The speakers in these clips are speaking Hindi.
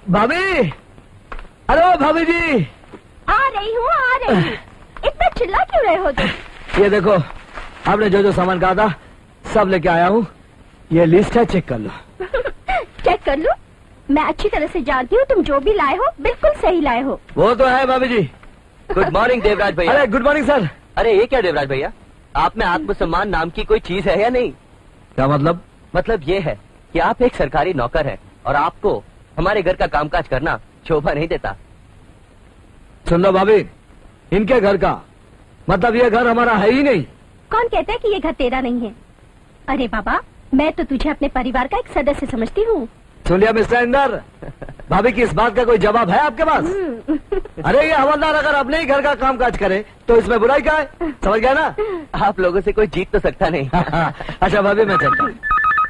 भाभी, हेलो भाभी जी। आ रही हूँ, आ रही हूँ। इतना चिल्ला क्यों रहे हो तुम? ये देखो, आपने जो जो सामान कहा था सब लेके आया हूँ। ये लिस्ट है, चेक कर लो। चेक कर लो? मैं अच्छी तरह से जानती हूँ तुम जो भी लाए हो बिल्कुल सही लाए हो। वो तो है भाभी जी। गुड मॉर्निंग देवराज भैया। अरे गुड मॉर्निंग सर। अरे ये क्या देवराज भैया, आप में आत्मसम्मान नाम की कोई चीज है या नहीं? क्या मतलब? मतलब ये है कि आप एक सरकारी नौकर हैं और आपको हमारे घर का कामकाज करना शोभा नहीं देता। सुन लो भाभी, इनके घर का मतलब ये घर हमारा है ही नहीं। कौन कहता है कि ये घर तेरा नहीं है? अरे बाबा, मैं तो तुझे अपने परिवार का एक सदस्य समझती हूँ। सुन लिया मिस्टर इंदर, भाभी की इस बात का कोई जवाब है आपके पास? अरे ये हवलदार अगर अपने ही घर का काम काज करे तो इसमें बुराई क्या है? समझ गया ना? आप लोगों से कोई जीत तो सकता नहीं। अच्छा भाभी, मैं चलता हूँ।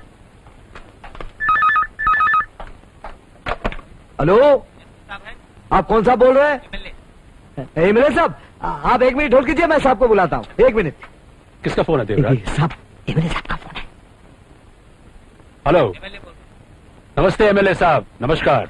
हेलो, आप कौन सा बोल रहे हैं? एमएलए साहब, आप 1 मिनट होल्ड कीजिए, मैं साहब को बुलाता हूँ। 1 मिनट। किसका फोन है देवराज? साहब, एमएलए साहब का फोन है। हेलो, नमस्ते एमएलए साहब, नमस्कार।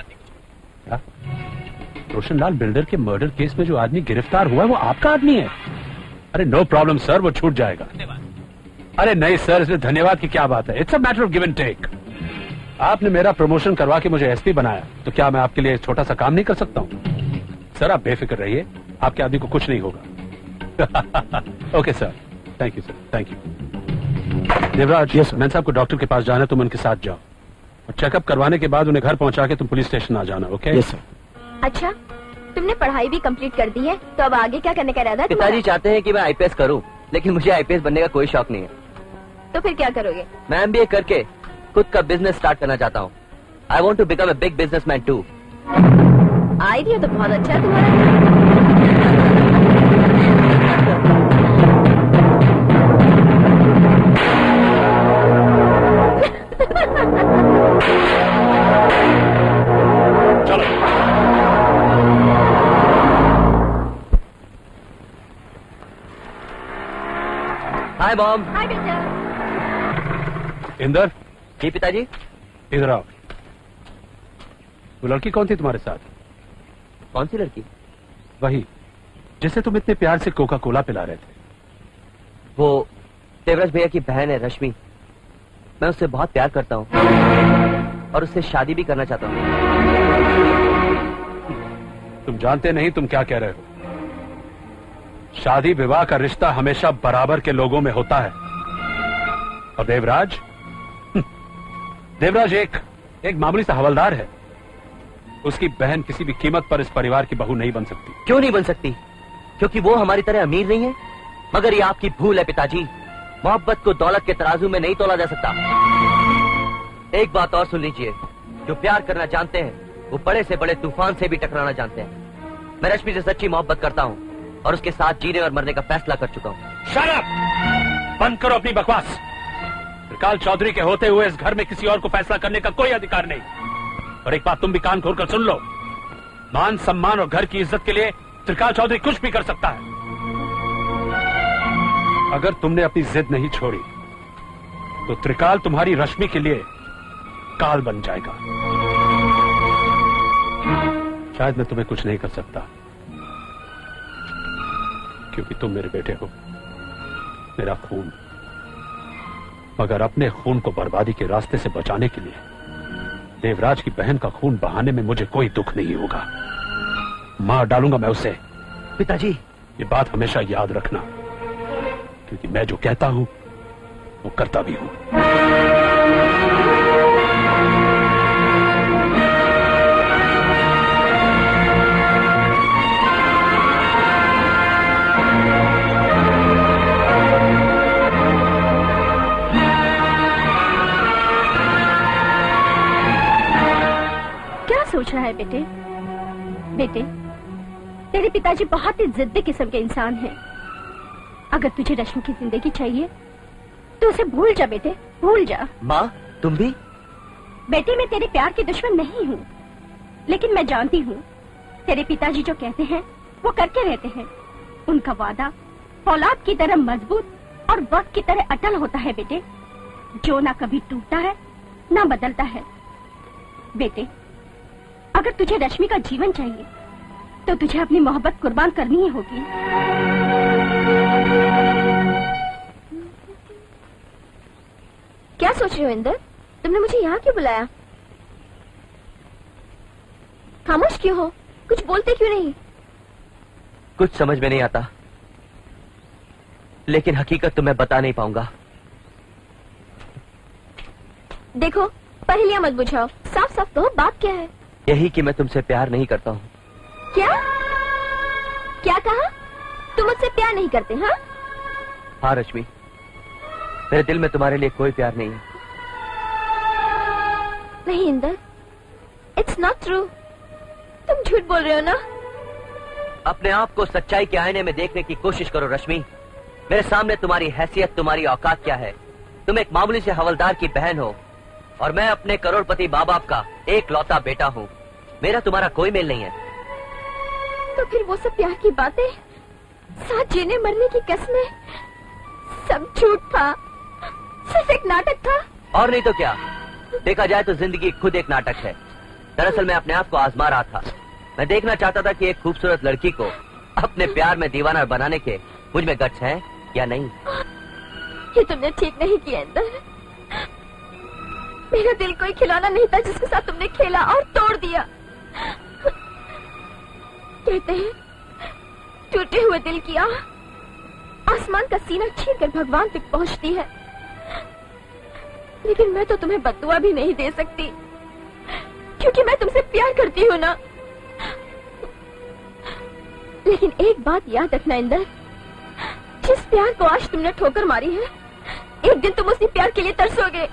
रोशनलाल बिल्डर के मर्डर केस में जो आदमी गिरफ्तार हुआ है वो आपका आदमी है? अरे नो प्रॉब्लम सर, वो छूट जाएगा। अरे नहीं सर, इसमें धन्यवाद की क्या बात है। It's a matter of give and take. आपने मेरा प्रमोशन करवा के मुझे एसपी बनाया, तो क्या मैं आपके लिए एक छोटा सा काम नहीं कर सकता हूँ? सर आप बेफिक्र रहिए, आपके आदमी को कुछ नहीं होगा। Okay sir, thank you sir, thank you. Devraj, yes man साहब को डॉक्टर के पास जाना है, तुम उनके साथ जाओ और चेकअप करवाने के बाद उन्हें घर पहुंचा के तुम पुलिस स्टेशन आ जाना। ओके? Yes sir. अच्छा, तुमने पढ़ाई भी कंप्लीट कर दी है, तो अब आगे क्या करने का इरादा है पिताजी चाहते हैं कि मैं आईपीएस करूं, लेकिन मुझे आईपीएस बनने का कोई शौक नहीं है। तो फिर क्या करोगे? मैं एमबीए करके खुद का बिजनेस स्टार्ट करना चाहता हूँ। I want to become a big businessman too. Idea तो बहुत अच्छा है तुम्हारा। चलो। Hi mom. हाय बेटा। इंदर, जी पिताजी। इधर आओ। वो लड़की कौन थी तुम्हारे साथ? कौन सी लड़की? वही जिसे तुम इतने प्यार से कोका कोला पिला रहे थे। वो देवराज भैया की बहन है रश्मि। मैं उससे बहुत प्यार करता हूँ और उससे शादी भी करना चाहता हूँ। तुम जानते नहीं तुम क्या कह रहे हो। शादी विवाह का रिश्ता हमेशा बराबर के लोगों में होता है। और देवराज देवराज एक मामूली सा हवलदार है। उसकी बहन किसी भी कीमत पर इस परिवार की बहू नहीं बन सकती। क्यों नहीं बन सकती? क्योंकि वो हमारी तरह अमीर नहीं है। मगर ये आपकी भूल है पिताजी। मोहब्बत को दौलत के तराजू में नहीं तोला जा सकता। एक बात और सुन लीजिए, जो प्यार करना जानते हैं वो बड़े से बड़े तूफान से भी टकराना जानते हैं। मैं रश्मि से सच्ची मोहब्बत करता हूँ और उसके साथ जीने और मरने का फैसला कर चुका हूँ। Shut up! बंद करो अपनी बकवास। त्रिकाल चौधरी के होते हुए इस घर में किसी और को फैसला करने का कोई अधिकार नहीं। और एक बात तुम भी कान खोलकर सुन लो, मान सम्मान और घर की इज्जत के लिए त्रिकाल चौधरी कुछ भी कर सकता है। अगर तुमने अपनी जिद नहीं छोड़ी तो त्रिकाल तुम्हारी रश्मि के लिए काल बन जाएगा। शायद मैं तुम्हें कुछ नहीं कर सकता क्योंकि तुम मेरे बेटे हो, मेरा खून। मगर अपने खून को बर्बादी के रास्ते से बचाने के लिए देवराज की बहन का खून बहाने में मुझे कोई दुख नहीं होगा। मार डालूंगा मैं उसे। पिताजी, ये बात हमेशा याद रखना, क्योंकि मैं जो कहता हूं वो करता भी हूं। क्या सोच रहा है बेटे? बेटे, तेरे पिताजी बहुत ही जिद्दी किस्म के इंसान हैं। अगर तुझे रश्मि की जिंदगी चाहिए तो उसे भूल जा बेटे, भूल जा। माँ, तुम भी? बेटे, मैं तेरे प्यार की दुश्मन नहीं हूँ, लेकिन मैं जानती हूँ तेरे पिताजी जो कहते हैं वो करके रहते हैं। उनका वादा औलाद की तरह मजबूत और वक्त की तरह अटल होता है बेटे, जो ना कभी टूटता है ना बदलता है। बेटे, अगर तुझे रश्मि का जीवन चाहिए तो तुझे अपनी मोहब्बत कुर्बान करनी ही होगी। क्या सोच रहे हो इंदर? तुमने मुझे यहाँ क्यों बुलाया? खामोश क्यों हो? कुछ बोलते क्यों नहीं? कुछ समझ में नहीं आता, लेकिन हकीकत तो मैं बता नहीं पाऊंगा। देखो, पहेलियां मत बुझाओ, साफ साफ कहो बात क्या है? यही कि मैं तुमसे प्यार नहीं करता हूँ। क्या? क्या कहा? तुम मुझसे प्यार नहीं करते? हाँ हाँ रश्मि, मेरे दिल में तुम्हारे लिए कोई प्यार नहीं है। नहीं इंदर, इट्स नॉट ट्रू। तुम झूठ बोल रहे हो ना? अपने आप को सच्चाई के आईने में देखने की कोशिश करो रश्मि। मेरे सामने तुम्हारी हैसियत, तुम्हारी औकात क्या है? तुम एक मामूली से हवलदार की बहन हो और मैं अपने करोड़पति माँ बाप का एक लौता बेटा हूँ। मेरा तुम्हारा कोई मेल नहीं है। तो फिर वो सब प्यार की बातें, साथ जीने मरने की कस्में, सब झूठ था, सिर्फ एक नाटक था। और नहीं तो क्या? देखा जाए तो जिंदगी खुद एक नाटक है। दरअसल मैं अपने आप को आजमा रहा था। मैं देखना चाहता था कि एक खूबसूरत लड़की को अपने प्यार में दीवाना बनाने के मुझ में गट्स हैं या नहीं। ये तुमने ठीक नहीं किया इंदर। मेरा दिल कोई खिलौना नहीं था जिसके साथ तुमने खेला और तोड़ दिया। कहते हैं टूटे हुए दिल की आह आसमान का सीना चीरकर भगवान तक पहुंचती है, लेकिन मैं तो तुम्हें बद्दुआ भी नहीं दे सकती, क्योंकि मैं तुमसे प्यार करती हूँ ना। लेकिन एक बात याद रखना इंदर, जिस प्यार को आज तुमने ठोकर मारी है, एक दिन तुम उसी प्यार के लिए तरसोगे।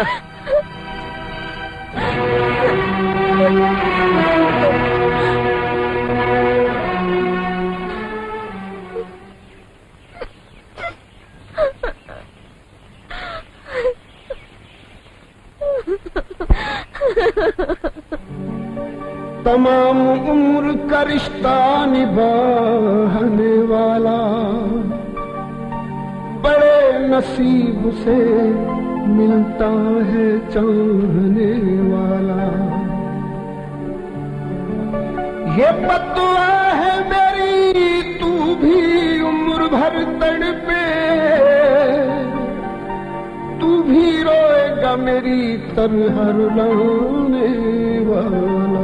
तमाम उम्र का रिश्ता निभाने वाला बड़े नसीब से मिलता है चाहने वाला। ये बद्दुआ है मेरी, तू भी उम्र भर तड़पे, तू भी रोएगा मेरी तरह रुलाने वाला।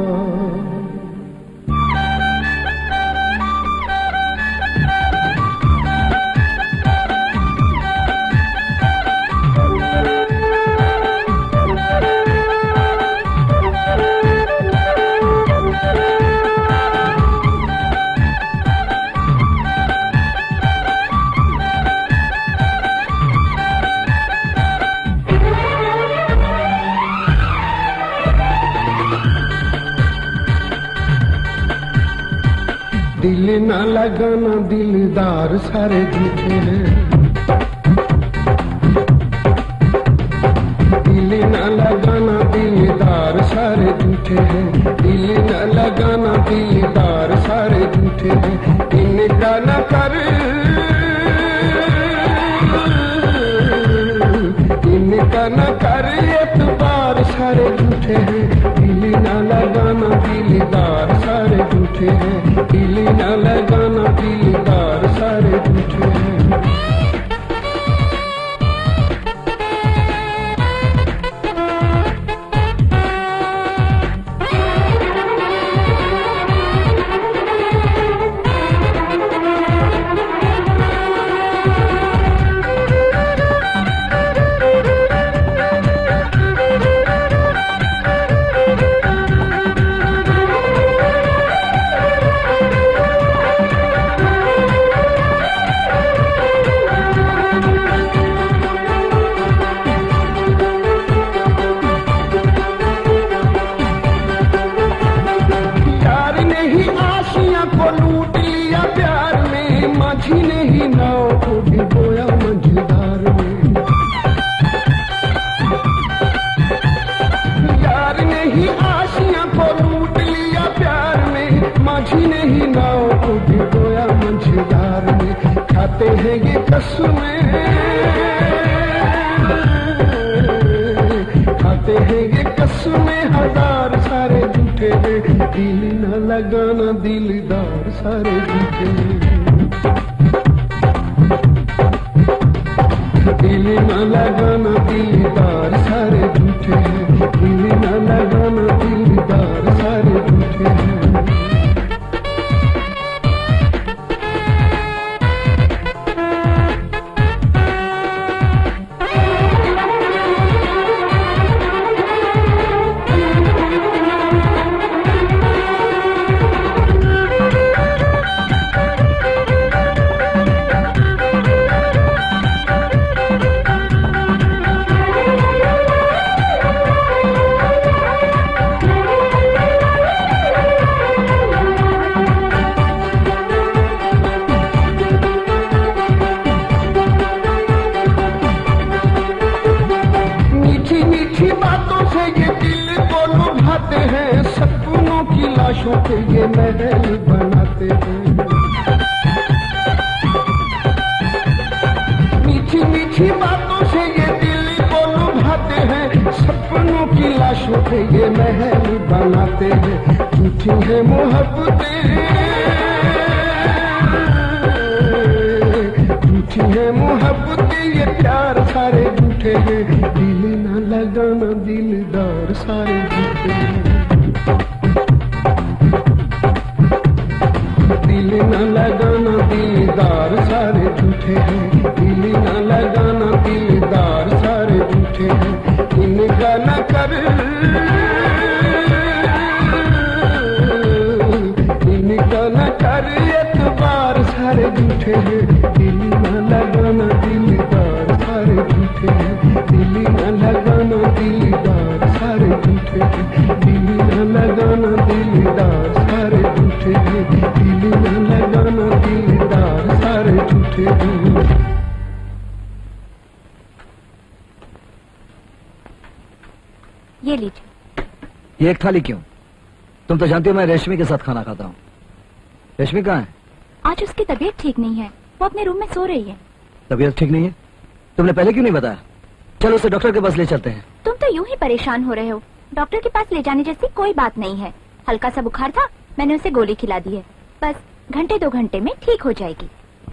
दिल न लगाना दिलदार सारे झूठे हैं, दिल न लगाना दिलदार सारे झूठे हैं, दिल न लगाना दिलदार सारे झूठे हैं। इनका न कर, इनका न कर एतबार सारे झूठे हैं, दिल न लगाना दिलदार सारे झूठे हैं, दिल न लगाना दिलदार सारे झूठे हैं। खाते हैं ये कसमें, खाते हैं ये कसमें हजार सारे झूठे हैं, दिल न लगाना दिलदार सारे झूठे हैं, दिल न लगाना दिलदार सारे झूठे हैं, दिल न लगाना दिलदार सारे झूठे हैं। लाशों पे ये महल बनाते हैं, मीठी मीठी बातों से ये दिल को लुभाते हैं, सपनों की लाशों पे ये महल बनाते हैं। झूठी है मोहब्बतें, झूठी है मोहब्बतें, ये प्यार सारे झूठे हैं, दिल न लगाना दिलदार सारे झूठे हैं, दिल न लगाना दिलदार सारे झूठे हैं, दिल न लगाना दिलदार सारे झूठे हैं। इनका न कर, इनका न कर एतबार सारे झूठे हैं, दिल न लगाना दिलदार सारे झूठे हैं, दिल न लगाना दिलदार सारे झूठे हैं, दिल न लगाना दिलदार सारे झूठे हैं, दिल न लगाना दिलदार सारे झूठे हैं। ये लीजिए। ये एक थाली क्यों? तुम तो जानती हो मैं रेशमी के साथ खाना खाता हूँ। रेशमी कहाँ है? आज उसकी तबीयत ठीक नहीं है, वो अपने रूम में सो रही है। तबीयत ठीक नहीं है? तुमने पहले क्यों नहीं बताया? चलो उसे डॉक्टर के पास ले चलते हैं। तुम तो यूं ही परेशान हो रहे हो, डॉक्टर के पास ले जाने जैसी कोई बात नहीं है। हल्का सा बुखार था, मैंने उसे गोली खिला दी है, बस घंटे 2 घंटे में ठीक हो जाएगी।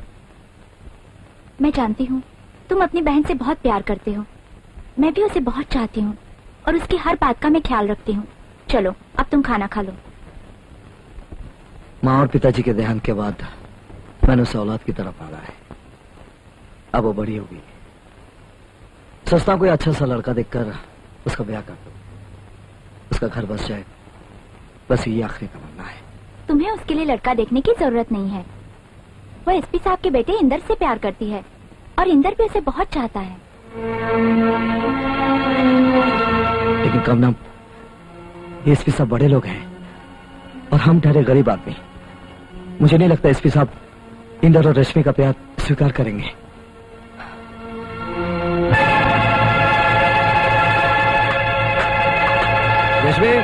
मैं जानती हूँ तुम अपनी बहन से बहुत प्यार करते हो, मैं भी उसे बहुत चाहती हूँ और उसकी हर बात का मैं ख्याल रखती हूँ। चलो अब तुम खाना खा लो। माँ और पिताजी के देहांत के बाद मैंने उसे औलाद की तरह पाला है। अब वो बड़ी होगी, सोचता हूँ कोई अच्छा सा लड़का देखकर उसका ब्याह कर दो, उसका घर बस जाए, बस ये आखिरी तमन्ना है। तुम्हें उसके लिए लड़का देखने की जरूरत नहीं है। वो एसपी साहब के बेटे इंदर से प्यार करती है और इंदर भी उसे बहुत चाहता है। लेकिन कमना, ये एसपी साहब बड़े लोग हैं और हम ठहरे गरीब आदमी। मुझे नहीं लगता एसपी साहब इंदर और रश्मि का प्यार स्वीकार करेंगे। रश्मि,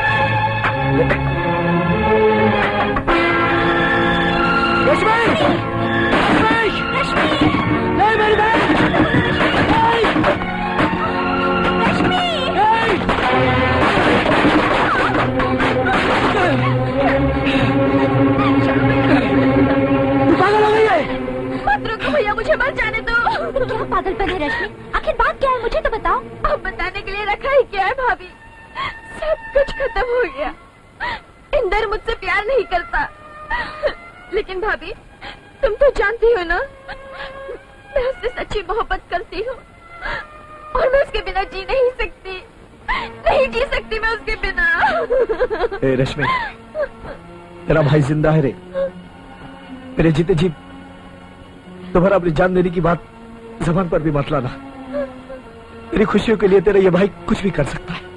भैया मुझे मर जाने दो। क्या पागलपन है रश्मि? आखिर बात क्या है मुझे तो बताओ। अब बताने के लिए रखा ही क्या है भाभी, सब कुछ खत्म हो गया। इंदर मुझसे प्यार नहीं करता, लेकिन भाभी तुम तो जानती हो ना, मैं उससे सच्ची मोहब्बत करती हूँ और मैं उसके बिना जी नहीं सकती, नहीं जी सकती मैं उसके बिना। ए रश्मि, तेरा भाई जिंदा है रे। मेरे जीते जी तुम्हारा अपनी जान देने की बात जबान पर भी मत लाना। तेरी खुशियों के लिए तेरा ये भाई कुछ भी कर सकता है,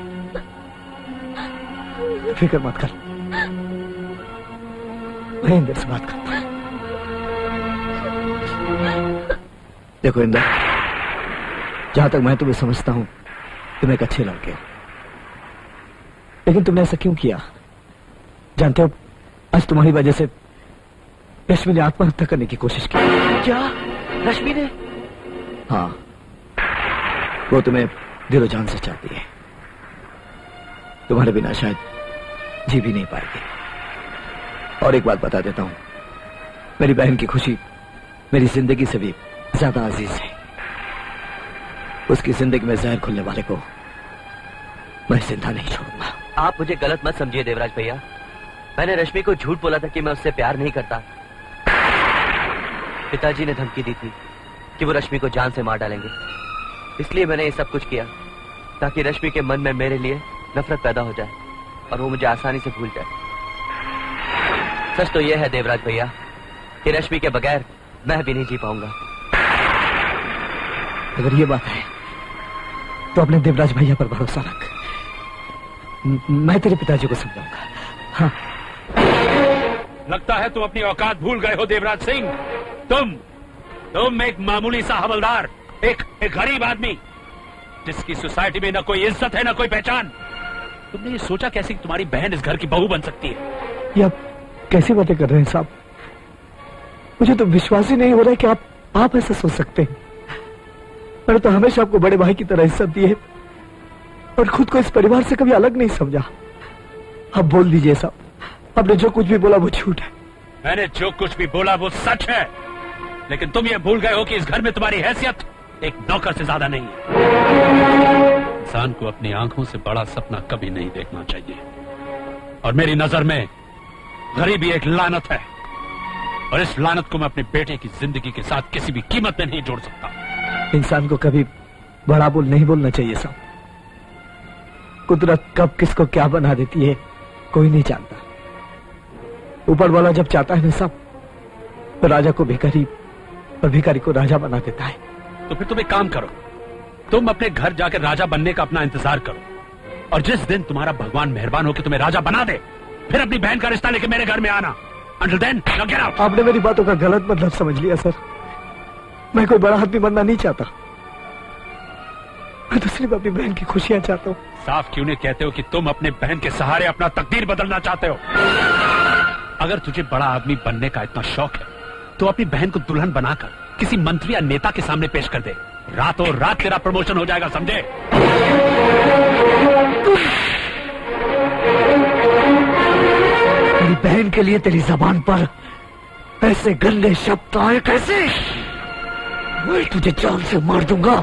फिक्र मत कर। मैं इंदर से बात करता हूं। देखो इंदर, जहां तक मैं तुम्हें समझता हूं तुम एक अच्छे लड़के हो, लेकिन तुमने ऐसा क्यों किया? जानते हो आज तुम्हारी वजह से रश्मि ने आत्महत्या करने की कोशिश की। क्या रश्मि ने? हाँ, वो तुम्हें दिलो जान से चाहती है। तुम्हारे बिना शायद जी भी नहीं पाएगी। और एक बात बता देता हूं, मेरी बहन की खुशी मेरी जिंदगी से भी ज्यादा अजीज है। उसकी जिंदगी में जहर खुलने वाले को मैं जिंदा नहीं छोड़ूंगा। आप मुझे गलत मत समझिए देवराज भैया, मैंने रश्मि को झूठ बोला था कि मैं उससे प्यार नहीं करता। पिताजी ने धमकी दी थी कि वो रश्मि को जान से मार डालेंगे, इसलिए मैंने ये सब कुछ किया ताकि रश्मि के मन में मेरे लिए नफरत पैदा हो जाए और वो मुझे आसानी से भूल जाए। सच तो यह है देवराज भैया कि रश्मि के बगैर मैं भी नहीं जी पाऊंगा। अगर ये बात है तो अपने देवराज भैया पर भरोसा रख, मैं तेरे पिताजी को समझाऊंगा। हाँ। लगता है तुम अपनी औकात भूल गए हो देवराज सिंह। तुम एक मामूली सा हवलदार, एक गरीब आदमी जिसकी सोसाइटी में न कोई इज्जत है न कोई पहचान। तुमने ये सोचा कैसे कि तुम्हारी बहन इस घर की बहू बन सकती है? ये आप कैसी बातें कर रहे हैं साहब? मुझे तो विश्वास ही नहीं हो रहा है कि आप ऐसा सोच सकते हैं। मैंने तो हमेशा आपको बड़े भाई की तरह इज्जत दी है और खुद को इस परिवार से कभी अलग नहीं समझा। अब बोल दीजिए साहब, आपने जो कुछ भी बोला वो झूठ है। मैंने जो कुछ भी बोला वो सच है, लेकिन तुम ये भूल गए हो कि इस घर में तुम्हारी हैसियत एक नौकर से ज्यादा नहीं है। इंसान को अपनी आंखों से बड़ा सपना कभी नहीं देखना चाहिए, और मेरी नजर में गरीबी एक लानत है, और इस लानत को मैं अपने बेटे की जिंदगी के साथ किसी भी कीमत में नहीं जोड़ सकता। इंसान को कभी बड़ा बोल नहीं बोलना चाहिए साहब। कुदरत कब किसको क्या बना देती है कोई नहीं जानता। ऊपर वाला जब चाहता है ना साहब, तो राजा को भिखारी और भिखारी को राजा बना देता है। तो फिर तुम एक काम करो, तुम अपने घर जाकर राजा बनने का अपना इंतजार करो, और जिस दिन तुम्हारा भगवान मेहरबान हो कि तुम्हें राजा बना दे, फिर अपनी बहन का रिश्ता लेके मेरे घर में आना। Until then, now get out. आपने मेरी बातों का गलत मतलब समझ लिया सर। मैं कोई बड़ा आदमी बनना नहीं चाहता, मैं तो सिर्फ अपनी बहन की खुशियां चाहता हूँ। साफ क्यों नहीं कहते हो कि तुम अपने बहन के सहारे अपना तकदीर बदलना चाहते हो? अगर तुझे बड़ा आदमी बनने का इतना शौक है तो अपनी बहन को दुल्हन बनाकर किसी मंत्री या नेता के सामने पेश कर दे। रातों रात तेरा प्रमोशन हो जाएगा, समझे? मेरी बहन के लिए तेरी जबान पर ऐसे गंदे शब्द आए कैसे? मैं तुझे जान से मार दूंगा।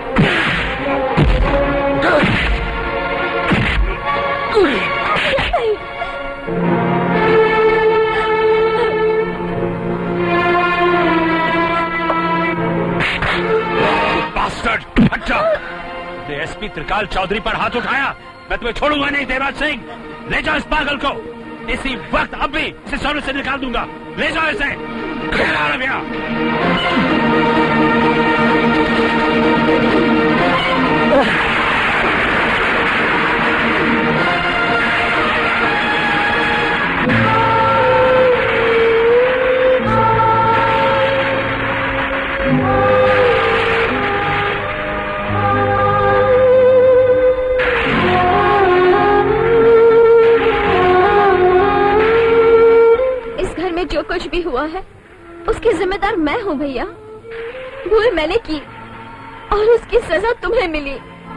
एसपी त्रिकाल चौधरी पर हाथ उठाया, मैं तुम्हें छोड़ूंगा नहीं देवराज सिंह। ले जाओ इस पागल को, इसी वक्त अब भी इसे सर्विस से निकाल दूंगा। ले जाओ इसे। जो कुछ भी हुआ है उसकी जिम्मेदार मैं हूँ भैया। भूल मैंने की और उसकी सजा तुम्हें मिली।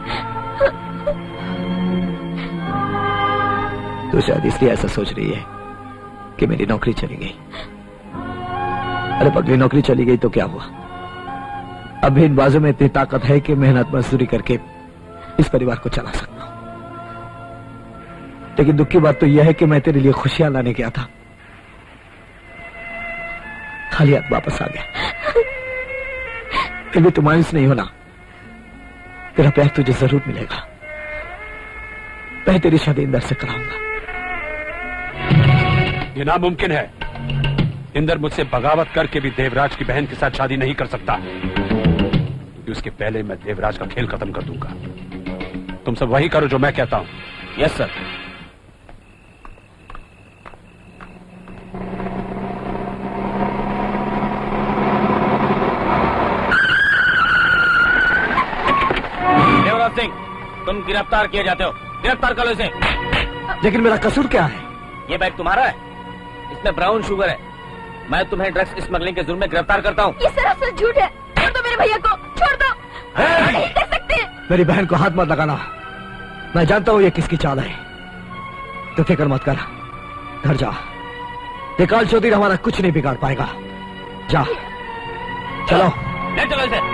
तो शायद इसलिए ऐसा सोच रही है कि मेरी नौकरी चली गई। अरे पगली, नौकरी चली गई तो क्या हुआ? अब भी इन बाजू में इतनी ताकत है कि मेहनत मजदूरी करके इस परिवार को चला सकता हूं। लेकिन दुख की बात तो यह है कि मैं तेरे लिए खुशियां लाने गया था, खाली हाथ वापस आ गया। फिर भी तू मायूस नहीं होना, तेरा प्यार तुझे जरूर मिलेगा। मैं तेरी शादी इंदर से कराऊंगा। ये नामुमकिन है। इंदर मुझसे बगावत करके भी देवराज की बहन के साथ शादी नहीं कर सकता, क्योंकि उसके पहले मैं देवराज का खेल खत्म कर दूंगा। तुम सब वही करो जो मैं कहता हूं। Yes sir. सिंह, तुम गिरफ्तार किए जाते हो। गिरफ्तार करो इसे। लेकिन मेरा कसूर क्या है? ये बैग तुम्हारा है, इसमें ब्राउन शुगर है। मैं तुम्हें ड्रग्स स्मगलिंग के जुर्म में गिरफ्तार करता हूँ। ये सरासर झूठ है। छोड़ दो मेरे भैया को, छोड़ दो। नहीं कर सकते। मेरी बहन को हाथ मत लगाना। मैं जानता हूँ ये किसकी चाल है। तो फिक्र मत कर, घर जा। त्रिकाल चौधरी हमारा कुछ नहीं बिगाड़ पाएगा। जा, चलो। ले चलो इसे।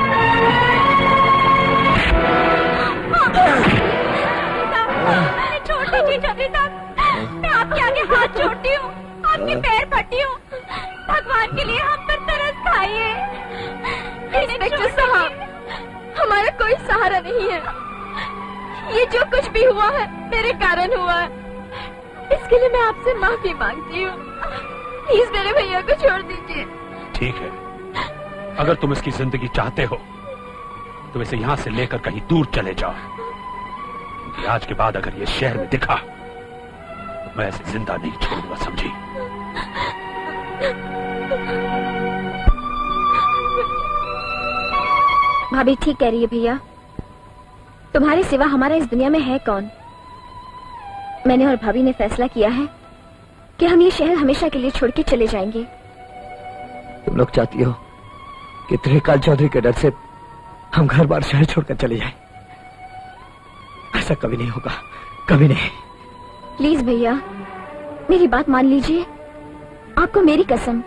छोड़ दीजिए चौधरी साहब, मैं आपके आगे हाथ जोड़ती हूँ, आपके पैर फटी हूँ, भगवान के लिए हम पर तरस खाइए। इंस्पेक्टर साहब, हमारा कोई सहारा नहीं है। ये जो कुछ भी हुआ है मेरे कारण हुआ है, इसके लिए मैं आपसे माफी मांगती हूँ। प्लीज मेरे भैया को छोड़ दीजिए। ठीक है, अगर तुम इसकी जिंदगी चाहते हो तो इसे यहाँ से लेकर कहीं दूर चले जाओ। क्योंकि आज के बाद अगर ये शहर में दिखा तो मैं ऐसे जिंदा नहीं छोड़ूंगा, समझी? भाभी ठीक कह रही है भैया, तुम्हारे सिवा हमारा इस दुनिया में है कौन। मैंने और भाभी ने फैसला किया है कि हम ये शहर हमेशा के लिए छोड़ के चले जाएंगे। तुम लोग चाहती हो कि त्रिकाल चौधरी के डर से हम घर बार शहर छोड़कर चले जाएं? ऐसा कभी नहीं होगा, कभी नहीं। प्लीज भैया मेरी बात मान लीजिए, आपको मेरी कसम।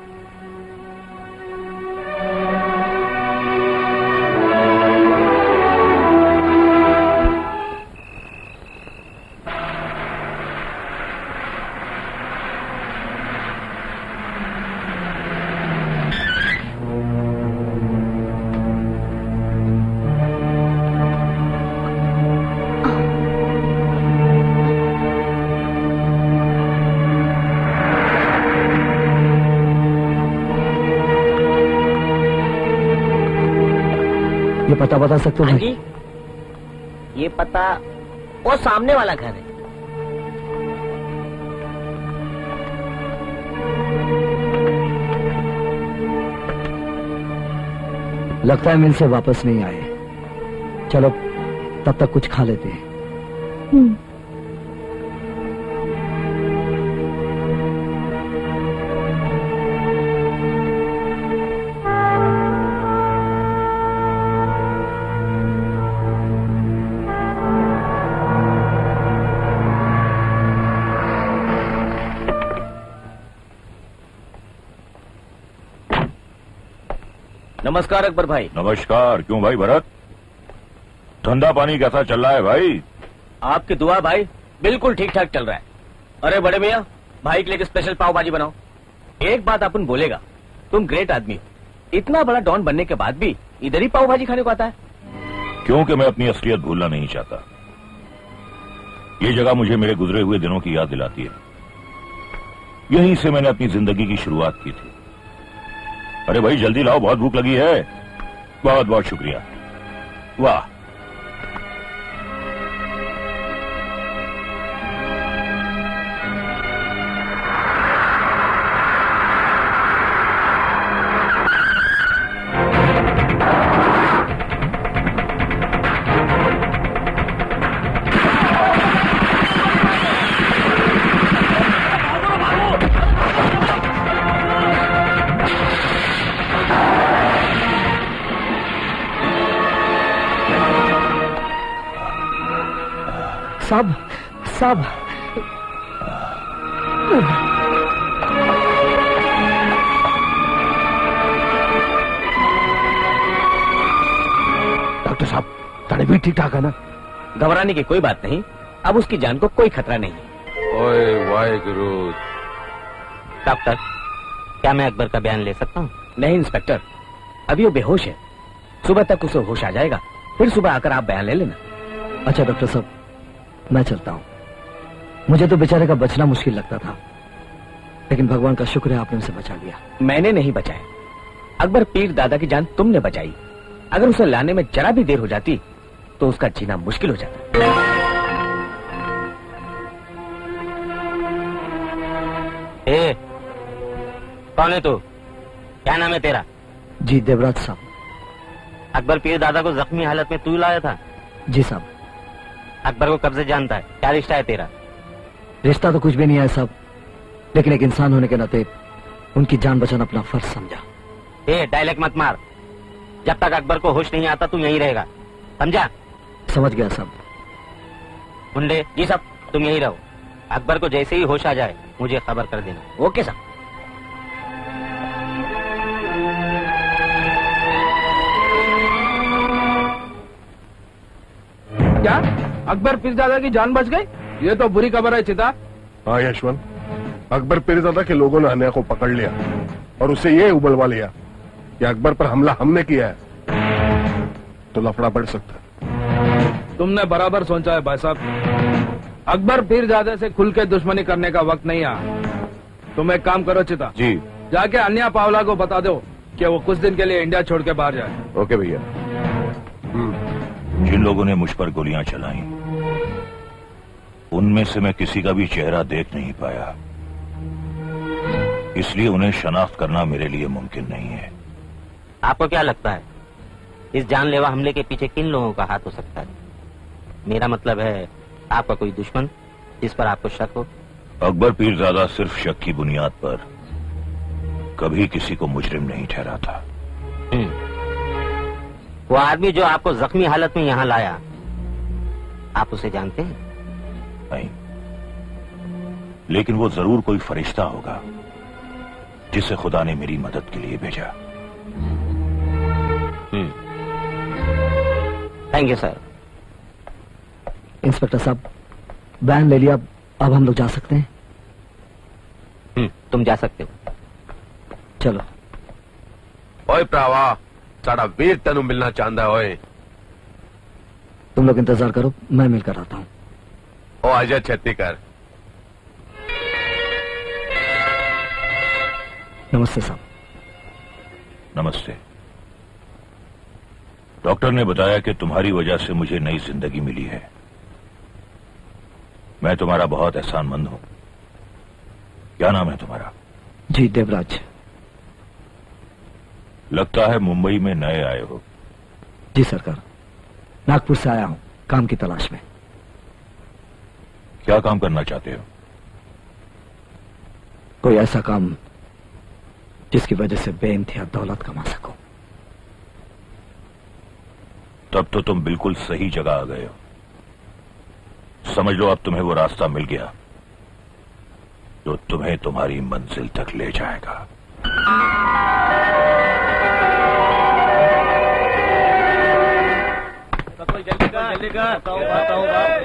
ये पता बता सकते हो? हाँ जी, ये पता वो सामने वाला घर है। लगता है मिल से वापस नहीं आए। चलो तब तक कुछ खा लेते हैं। नमस्कार अकबर भाई। नमस्कार। क्यों भाई भरत, धंधा पानी कैसा चल रहा है भाई? आपकी दुआ भाई बिल्कुल ठीक ठाक चल रहा है। अरे बड़े मियाँ, भाई के लिए स्पेशल पाव भाजी बनाओ। एक बात अपन बोलेगा, तुम ग्रेट आदमी हो, इतना बड़ा डॉन बनने के बाद भी इधर ही पाव भाजी खाने को आता है। क्योंकि मैं अपनी असलियत भूलना नहीं चाहता। ये जगह मुझे मेरे गुजरे हुए दिनों की याद दिलाती है। यहीं से मैंने अपनी जिंदगी की शुरुआत की थी। अरे भाई जल्दी लाओ, बहुत भूख लगी है। बहुत बहुत शुक्रिया। वाह, साहब साहब, डॉक्टर साहब, तड़बी ठीक ठाक है ना? घबराने की कोई बात नहीं, अब उसकी जान को कोई खतरा नहीं है। ओए वाहेगुरु। डॉक्टर, क्या मैं अकबर का बयान ले सकता हूँ? नहीं इंस्पेक्टर, अभी वो बेहोश है, सुबह तक उसे होश आ जाएगा, फिर सुबह आकर आप बयान ले लेना। अच्छा डॉक्टर साहब, मैं चलता हूँ। मुझे तो बेचारे का बचना मुश्किल लगता था, लेकिन भगवान का शुक्र है आपने उसे बचा लिया। मैंने नहीं बचाया, अकबर पीर दादा की जान तुमने बचाई। अगर उसे लाने में जरा भी देर हो जाती तो उसका जीना मुश्किल हो जाता। ए, कौन है तू? क्या नाम है तेरा? जी देवराज साहब। अकबर पीर दादा को जख्मी हालत में तू लाया था? जी साहब। अकबर को कब से जानता है? क्या रिश्ता है तेरा? रिश्ता तो कुछ भी नहीं है साहब, लेकिन एक इंसान होने के नाते उनकी जान बचाना अपना फर्ज समझा। ए, डायलॉग मत मार। जब तक अकबर को होश नहीं आता तू यहीं रहेगा, समझा? समझ गया साहब। मुंडे जी साहब, तुम यहीं रहो। अकबर को जैसे ही होश आ जाए मुझे खबर कर देना। ओके साहब। क्या अकबर पीरजादा की जान बच गई? ये तो बुरी खबर है चिता। हाँ यशवंत, अकबर पीरजादा के लोगों ने हनिया को पकड़ लिया और उसे ये उबलवा लिया कि अकबर पर हमला हमने किया है, तो लफड़ा बढ़ सकता है। तुमने बराबर सोचा है भाई साहब। अकबर पीरजादे से खुल के दुश्मनी करने का वक्त नहीं आया। तुम एक काम करो चिता जी, जाके अन्या पावला को बता दो कि वो कुछ दिन के लिए इंडिया छोड़ के बाहर जाए। ओके भैया। जिन लोगों ने मुझ पर गोलियां चलाई उनमें से मैं किसी का भी चेहरा देख नहीं पाया, इसलिए उन्हें शनाख्त करना मेरे लिए मुमकिन नहीं है। आपको क्या लगता है इस जानलेवा हमले के पीछे किन लोगों का हाथ हो सकता है? मेरा मतलब है आपका कोई दुश्मन जिस पर आपको शक हो। अकबर पीरजादा सिर्फ शक की बुनियाद पर कभी किसी को मुजरिम नहीं ठहरा था। वो आदमी जो आपको जख्मी हालत में यहाँ लाया, आप उसे जानते हैं? नहीं, लेकिन वो जरूर कोई फरिश्ता होगा जिसे खुदा ने मेरी मदद के लिए भेजा। Thank you sir. इंस्पेक्टर साहब, बयान ले लिया, अब हम लोग जा सकते हैं? तुम जा सकते हो। चलो। ओए प्रावा, साड़ा वीर तेनू मिलना चाहता है। ओए तुम लोग इंतजार करो, मैं मिलकर आता हूँ। ओ आजा छत्ती कर। नमस्ते साहब। नमस्ते। डॉक्टर ने बताया कि तुम्हारी वजह से मुझे नई जिंदगी मिली है। मैं तुम्हारा बहुत एहसानमंद हूं। क्या नाम है तुम्हारा? जी, देवराज। लगता है मुंबई में नए आए हो। जी सरकार, नागपुर से आया हूं काम की तलाश में। क्या काम करना चाहते हो? कोई ऐसा काम जिसकी वजह से बेइंतहा दौलत कमा सको। तब तो तुम बिल्कुल सही जगह आ गए हो। समझ लो अब तुम्हें वो रास्ता मिल गया जो तुम्हें तुम्हारी मंजिल तक ले जाएगा। जल्दी कर, बताओ।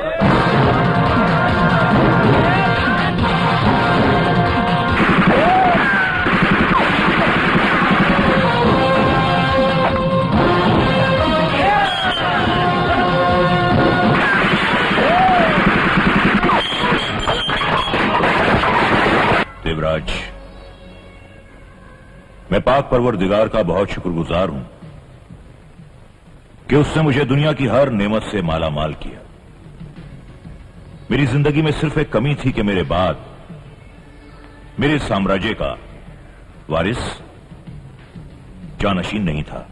देवराज, मैं पाक परवरदिगार का बहुत शुक्रगुजार हूं कि उसने मुझे दुनिया की हर नेमत से माला माल किया। मेरी जिंदगी में सिर्फ एक कमी थी कि मेरे बाद मेरे साम्राज्य का वारिस जानशीन नहीं था।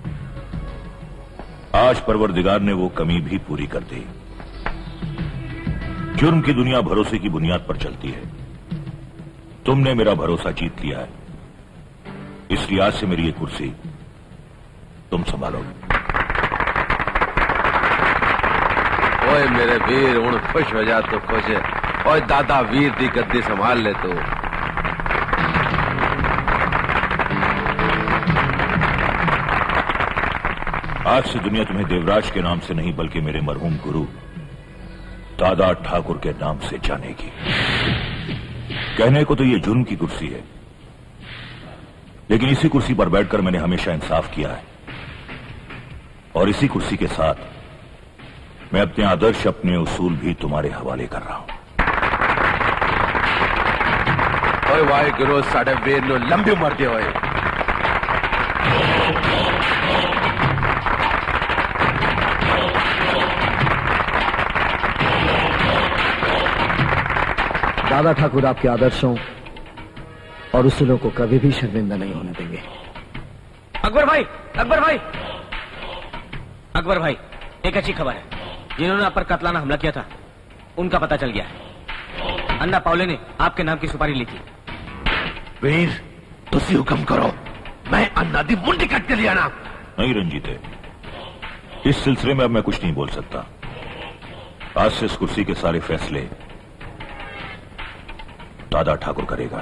आज परवरदिगार ने वो कमी भी पूरी कर दी। जुर्म की दुनिया भरोसे की बुनियाद पर चलती है। तुमने मेरा भरोसा जीत लिया है, इसलिए आज से मेरी ये कुर्सी तुम संभालोगे। ओए मेरे वीर, हूं खुश हो जा तो खुश है। ओए दादा वीर दी गद्दी संभाल ले तू। आज से दुनिया तुम्हें देवराज के नाम से नहीं बल्कि मेरे मरहूम गुरु दादा ठाकुर के नाम से जानेगी। कहने को तो ये जुर्म की कुर्सी है, लेकिन इसी कुर्सी पर बैठकर मैंने हमेशा इंसाफ किया है और इसी कुर्सी के साथ मैं अपने आदर्श, अपने उसूल भी तुम्हारे हवाले कर रहा हूं। ओए वाहे गुरु, साढ़े वीर नो लंबी उम्र दे। ओए दादा ठाकुर आपके आदर्शों और उसूलों को कभी भी शर्मिंदा नहीं होने देंगे। अकबर भाई, अकबर भाई, अकबर भाई, एक अच्छी खबर है। जिन्होंने आप पर कातलाना हमला किया था उनका पता चल गया है। अन्ना पावले ने आपके नाम की सुपारी ली थी। वीर, तुसी हुक्म करो, मैं अन्ना दी मुंडी कट के लिया ना। नहीं रंजीते, इस सिलसिले में अब मैं कुछ नहीं बोल सकता। आज से इस कुर्सी के सारे फैसले दादा ठाकुर करेगा।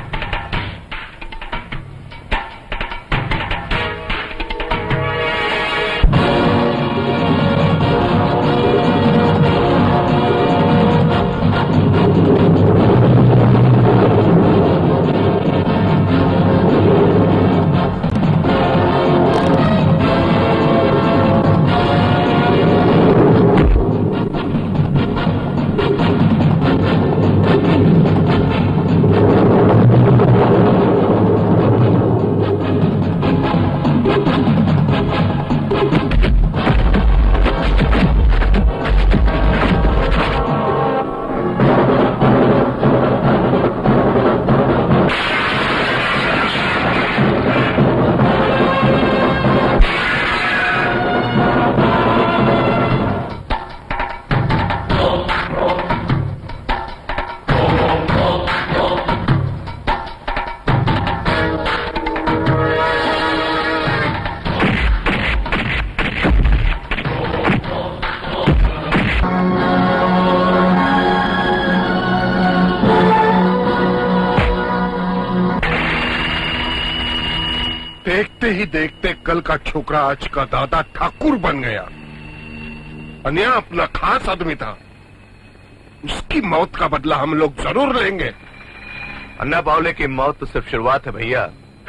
ही देखते कल का छोकरा आज का दादा ठाकुर बन गया। अन्या अपना खास आदमी था, उसकी मौत का बदला हम लोग जरूर लेंगे। अन्ना बावले की मौत तो सिर्फ शुरुआत है भैया।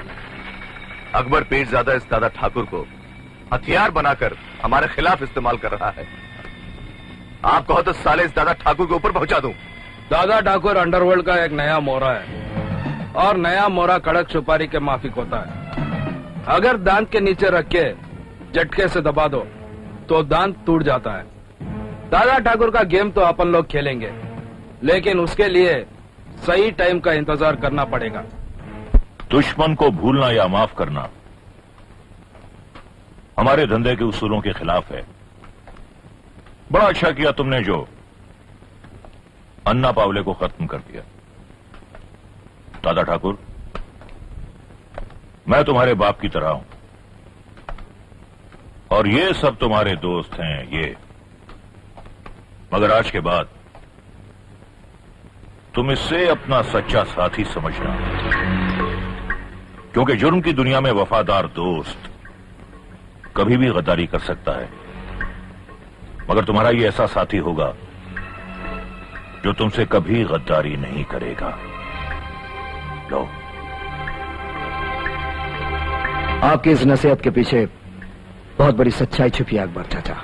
अकबर पीरजादा इस दादा ठाकुर को हथियार बनाकर हमारे खिलाफ इस्तेमाल कर रहा है। आप कहो तो साले इस दादा ठाकुर के ऊपर पहुंचा दूं। दादा ठाकुर अंडरवर्ल्ड का एक नया मोरा है और नया मोरा कड़क सुपारी के माफिक होता है। अगर दांत के नीचे रख के झटके से दबा दो तो दांत टूट जाता है। दादा ठाकुर का गेम तो अपन लोग खेलेंगे, लेकिन उसके लिए सही टाइम का इंतजार करना पड़ेगा। दुश्मन को भूलना या माफ करना हमारे धंधे के उसूलों के खिलाफ है। बड़ा अच्छा किया तुमने जो अन्ना पावले को खत्म कर दिया। दादा ठाकुर, मैं तुम्हारे बाप की तरह हूं और ये सब तुम्हारे दोस्त हैं ये, मगर आज के बाद तुम इससे अपना सच्चा साथी समझना, क्योंकि जुर्म की दुनिया में वफादार दोस्त कभी भी गद्दारी कर सकता है, मगर तुम्हारा ये ऐसा साथी होगा जो तुमसे कभी गद्दारी नहीं करेगा। लो, आपकी इस नसीहत के पीछे बहुत बड़ी सच्चाई छुपी है अकबर चाचा।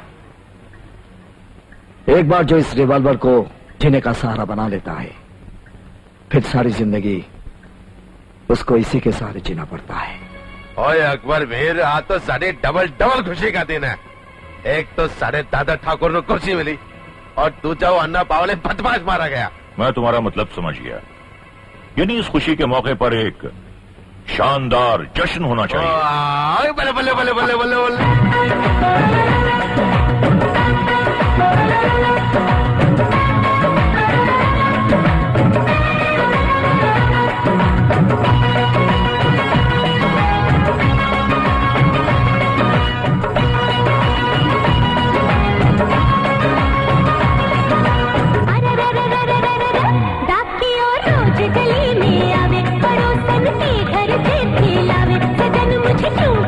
एक बार जो इस रिवॉल्वर को जीने का सहारा बना लेता है, फिर सारी जिंदगी उसको इसी के सहारे जीना पड़ता है। ओए अकबर वीर, आज तो साढ़े डबल खुशी का दिन है। एक तो साढ़े दादा ठाकुर को कुर्सी मिली और दूसरा वो अन्ना पावले बदमाश मारा गया। मैं तुम्हारा मतलब समझ गया, यानी इस खुशी के मौके पर एक शानदार जश्न होना चाहिए। बल्ले बल्ले बल्ले बल्ले बल्ले बल्ले।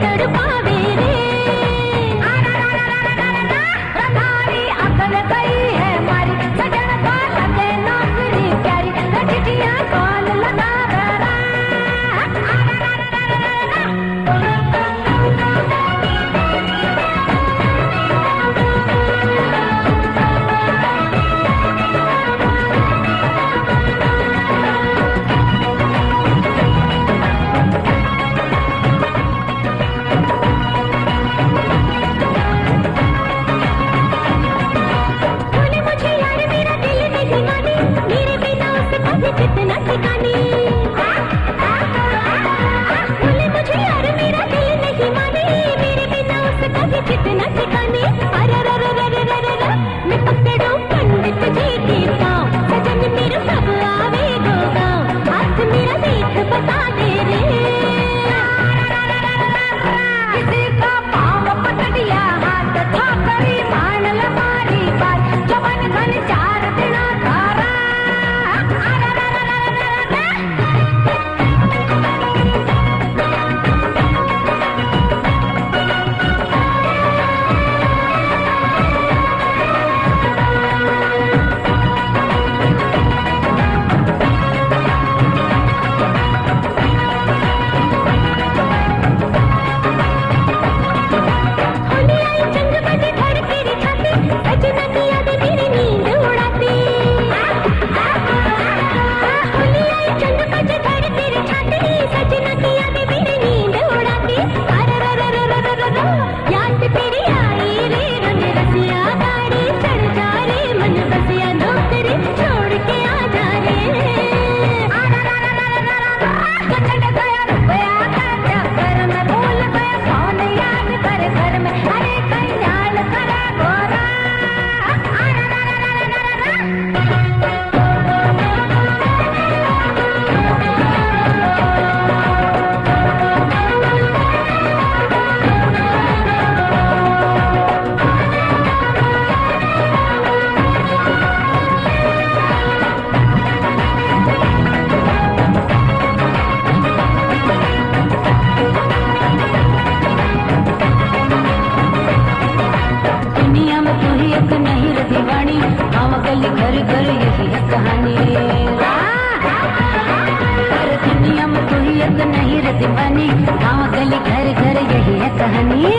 पावे रे, रंगारी अकल गई। गली घर घर यही है कहानी। अरे दुनिया में कोई एक नहीं रे दीवानी, गाँव गली घर घर यही है कहानी।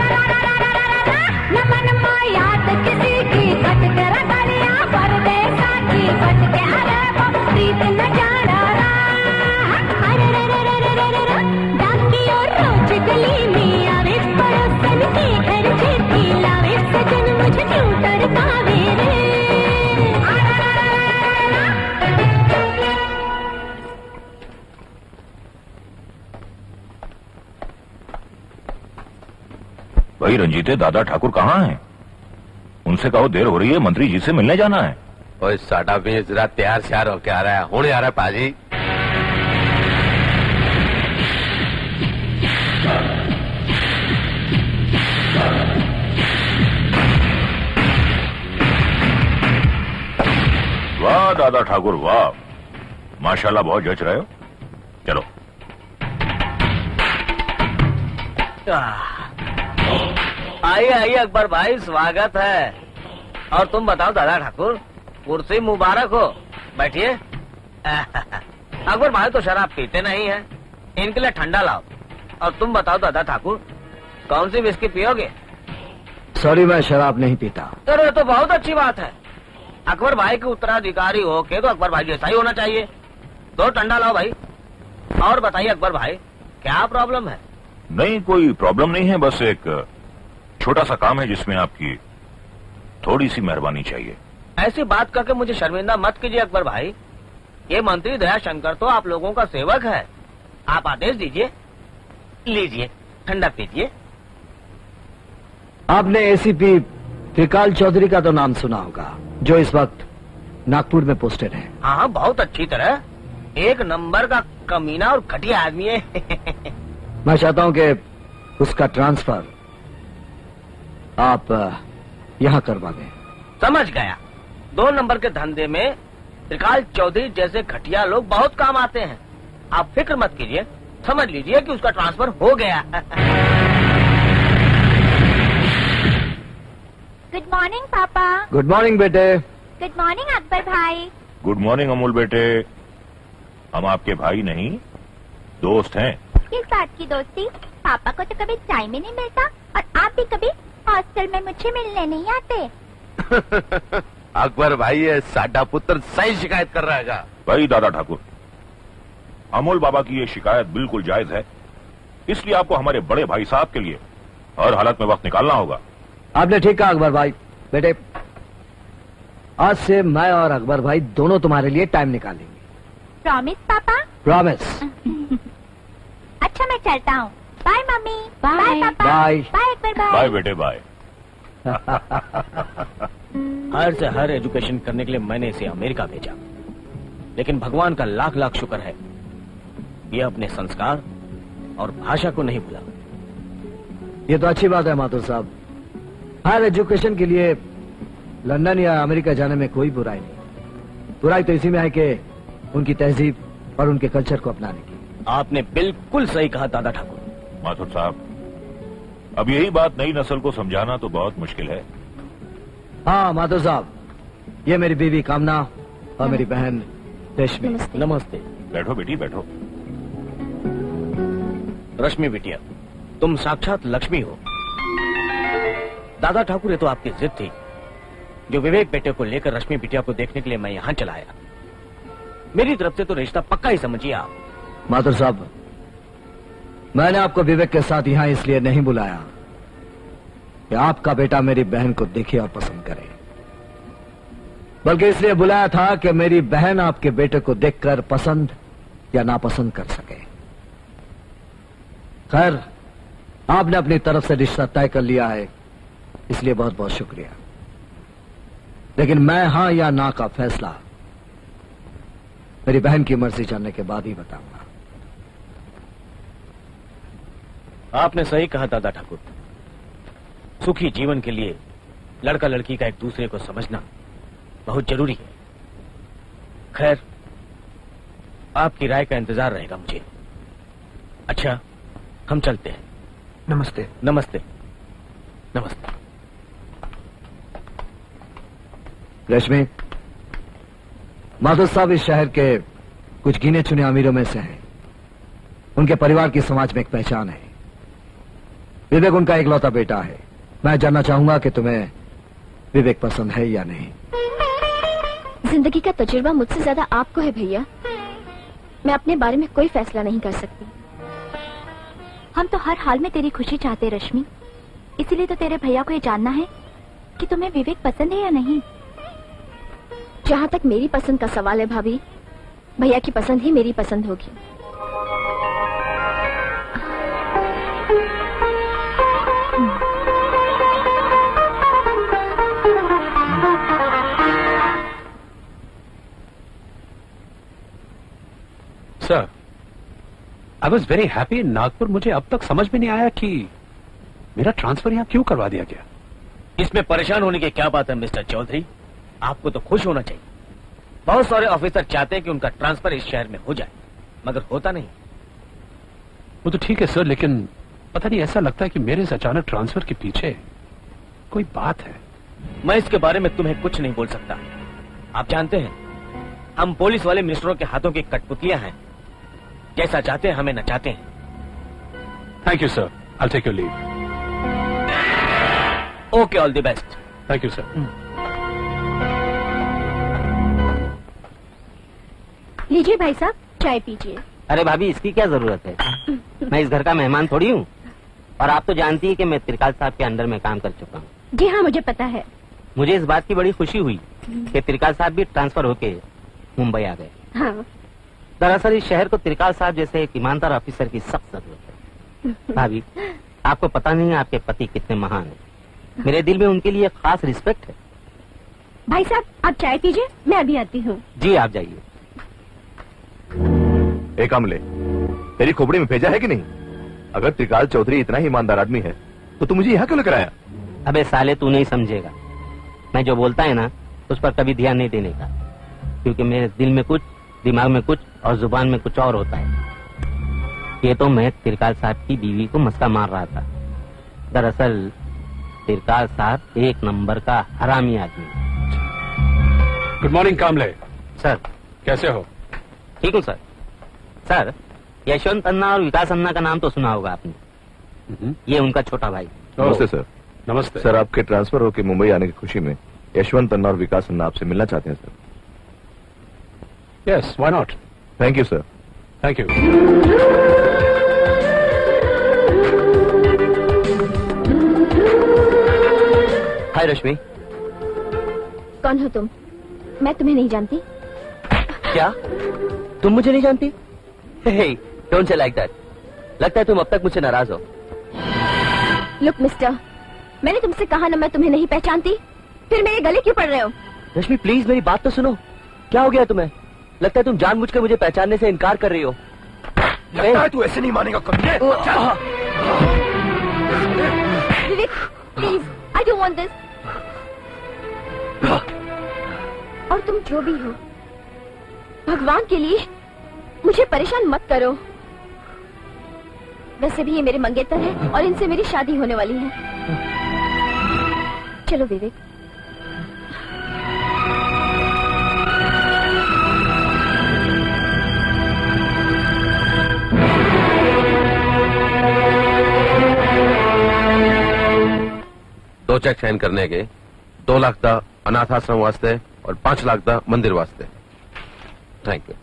न मन याद किसी की कट कर गलियां, परदेसा की कट के अरे वो प्रीत न जाना डाकी और रोज गली में आवे, पड़ोसन के घर छेती लावे, सजन मुझे क्यों तरकावे रे। भाई रंजीते, दादा ठाकुर कहाँ हैं? उनसे कहो देर हो रही है, मंत्री जी से मिलने जाना है। ओए साडा भी जरा तैयार श्यार होके आ रहा है, हुणे आ रहा है पाजी। वाह दादा ठाकुर वाह, माशाल्लाह बहुत जच रहे हो। चलो आइए आइए अकबर भाई, स्वागत है। और तुम बताओ दादा ठाकुर, कुर्सी मुबारक हो, बैठिए। अकबर भाई तो शराब पीते नहीं है, इनके लिए ठंडा लाओ। और तुम बताओ दादा ठाकुर, कौन सी विस्की पियोगे? सॉरी, मैं शराब नहीं पीता। अरे तो बहुत अच्छी बात है, अकबर भाई के उत्तराधिकारी हो के तो अकबर भाई जैसा ही होना चाहिए। दो ठंडा लाओ भाई। और बताइए अकबर भाई, क्या प्रॉब्लम है? नहीं, कोई प्रॉब्लम नहीं है, बस एक छोटा सा काम है जिसमें आपकी थोड़ी सी मेहरबानी चाहिए। ऐसी बात करके मुझे शर्मिंदा मत कीजिए अकबर भाई, ये मंत्री दयाशंकर तो आप लोगों का सेवक है। आप आदेश दीजिए, लीजिए ठंडा पीजिए। आपने एसीपी त्रिकाल चौधरी का तो नाम सुना होगा, जो इस वक्त नागपुर में पोस्टेड है। हाँ, बहुत अच्छी तरह, एक नंबर का कमीना और घटिया आदमी है। मैं चाहता हूं कि उसका ट्रांसफर आप यहाँ करवा दें। समझ गया, 2 नंबर के धंधे में त्रिकाल चौधरी जैसे घटिया लोग बहुत काम आते हैं। आप फिक्र मत कीजिए, समझ लीजिए कि उसका ट्रांसफर हो गया। गुड मॉर्निंग पापा। गुड मॉर्निंग बेटे। गुड मॉर्निंग अकबर भाई। गुड मॉर्निंग अमूल बेटे। हम आपके भाई नहीं, दोस्त हैं। किस बात की दोस्ती? पापा को तो कभी टाइम ही नहीं मिलता, और आप भी कभी हॉस्टल में मुझे मिलने नहीं आते। अकबर भाई, ये साडा पुत्र सही शिकायत कर रहा है। भाई दादा ठाकुर, अमोल बाबा की ये शिकायत बिल्कुल जायज है, इसलिए आपको हमारे बड़े भाई साहब के लिए हर हालत में वक्त निकालना होगा। आपने ठीक कहा अकबर भाई। बेटे, आज से मैं और अकबर भाई दोनों तुम्हारे लिए टाइम निकालेंगे। प्रॉमिस पापा? प्रॉमिस। अच्छा, मैं चलता हूँ। बाय मम्मी। बाय पापा। बाय। बाय अकबर भाई। बाय बेटे बाय। हर से हर एजुकेशन करने के लिए मैंने इसे अमेरिका भेजा, लेकिन भगवान का लाख लाख शुक्र है, ये अपने संस्कार और भाषा को नहीं भूला। ये तो अच्छी बात है माथुर साहब। हायर एजुकेशन के लिए लंदन या अमेरिका जाने में कोई बुराई नहीं। बुराई तो इसी में है कि उनकी तहजीब और उनके कल्चर को अपनाने की। आपने बिल्कुल सही कहा दादा ठाकुर। माथुर साहब, अब यही बात नई नस्ल को समझाना तो बहुत मुश्किल है। हाँ माथुर साहब, ये मेरी बीवी कामना और मेरी बहन रश्मि। नमस्ते। बैठो बेटी बैठो। रश्मि बिटिया, तुम साक्षात लक्ष्मी हो। दादा ठाकुर, ये तो आपकी जिद थी, जो विवेक बेटे को लेकर रश्मि बिटिया को देखने के लिए मैं यहाँ चला आया। मेरी तरफ से तो रिश्ता पक्का ही समझिए आप। माथुर साहब, मैंने आपको विवेक के साथ यहाँ इसलिए नहीं बुलाया कि आपका बेटा मेरी बहन को देखे और पसंद करे, बल्कि इसलिए बुलाया था कि मेरी बहन आपके बेटे को देखकर पसंद या नापसंद कर सके। खैर, आपने अपनी तरफ से रिश्ता तय कर लिया है, इसलिए बहुत बहुत शुक्रिया। लेकिन मैं हां या ना का फैसला मेरी बहन की मर्जी जानने के बाद ही बताऊंगा। आपने सही कहा दादा ठाकुर, सुखी जीवन के लिए लड़का लड़की का एक दूसरे को समझना बहुत जरूरी है। खैर, आपकी राय का इंतजार रहेगा मुझे। अच्छा, हम चलते हैं। नमस्ते। नमस्ते। नमस्ते। रश्मि, माधव साहब इस शहर के कुछ गिने चुने अमीरों में से हैं। उनके परिवार की समाज में एक पहचान है। विवेक उनका इकलौता बेटा है। मैं जानना चाहूंगा कि तुम्हें विवेक पसंद है या नहीं। जिंदगी का तजुर्बा मुझसे ज्यादा आपको है भैया। मैं अपने बारे में कोई फैसला नहीं कर सकती। हम तो हर हाल में तेरी खुशी चाहते रश्मि, इसीलिए तो तेरे भैया को ये जानना है कि तुम्हें विवेक पसंद है या नहीं। जहाँ तक मेरी पसंद का सवाल है भाभी, भैया की पसंद ही मेरी पसंद होगी। Sir, I was very happy in Nagpur. मुझे अब तक समझ में नहीं आया कि मेरा ट्रांसफर यहाँ क्यों करवा दिया गया। इसमें परेशान होने की क्या बात है मिस्टर चौधरी, आपको तो खुश होना चाहिए। बहुत सारे ऑफिसर चाहते हैं कि उनका ट्रांसफर इस शहर में हो जाए, मगर होता नहीं। वो तो ठीक है सर, लेकिन पता नहीं ऐसा लगता है कि मेरे इस अचानक ट्रांसफर के पीछे कोई बात है। मैं इसके बारे में तुम्हें कुछ नहीं बोल सकता। आप जानते हैं, हम पुलिस वाले मिनिस्टरों के हाथों की कठपुतलियां हैं। जैसा चाहते हैं हमें नचाते हैं। Thank you sir, I take your leave. Okay, all the best. Thank you sir. लीजिए भाई साहब, चाय पीजिए। अरे भाभी, इसकी क्या जरूरत है? मैं इस घर का मेहमान थोड़ी हूँ। और आप तो जानती है कि मैं त्रिकाल साहब के अंडर में काम कर चुका हूँ। जी हाँ, मुझे पता है। मुझे इस बात की बड़ी खुशी हुई कि त्रिकाल साहब भी ट्रांसफर होके मुंबई आ गए। हाँ। दरअसल इस शहर को त्रिकाल साहब जैसे एक ईमानदार ऑफिसर की सख्त जरूरत है। भाभी, आपको पता नहीं है आपके पति कितने महान हैं। मेरे दिल में उनके लिए खास रिस्पेक्ट है। भाई साहब, आप चाय पीजिए, मैं अभी आती हूँ। जी, आप जाइए। एक अमले, तेरी खोपड़ी में भेजा है कि नहीं? अगर त्रिकाल चौधरी इतना ही ईमानदार आदमी है तो तू मुझे यहाँ क्यों लेकर आया? अबे साले, तू नहीं समझेगा। मैं जो बोलता है ना, उस पर कभी ध्यान नहीं देने का, क्योंकि मेरे दिल में कुछ, दिमाग में कुछ और जुबान में कुछ और होता है। ये तो मैं त्रिकाल साहब की बीवी को मस्का मार रहा था। दरअसल त्रिकाल साहब एक नंबर का हरामी आदमी। गुड मॉर्निंग कामले। सर, कैसे हो? ठीक हूँ सर। सर, यशवंत अन्ना और विकास अन्ना का नाम तो सुना होगा आपने। ये उनका छोटा भाई। नमस्ते सर। नमस्ते सर, आपके ट्रांसफर होकर मुंबई आने की खुशी में यशवंत अन्ना और विकास अन्ना आपसे मिलना चाहते हैं sir. Yes, why not. Thank you sir. Thank you. Hi Rashmi. कौन हो तुम? मैं तुम्हें नहीं जानती। क्या तुम मुझे नहीं जानती? Don't say like that. लगता है तुम अब तक मुझसे नाराज हो। लुक मिस्टर, मैंने तुमसे कहा ना मैं तुम्हें नहीं पहचानती, फिर मेरे गले क्यों पड़ रहे हो? रश्मि प्लीज मेरी बात तो सुनो। क्या हो गया तुम्हें? लगता है तुम जानबूझकर मुझे पहचानने से इनकार कर रही हो। लगता है तू ऐसे नहीं मानेगा कभी। Vivek, please, I don't want this. और तुम जो भी हो, भगवान के लिए मुझे परेशान मत करो। वैसे भी ये मेरे मंगेतर हैं और इनसे मेरी शादी होने वाली है। चलो विवेक। दो चेक साइन करने के 2 लाख का अनाथ आश्रम वास्ते और 5 लाख का मंदिर वास्ते। Thank you.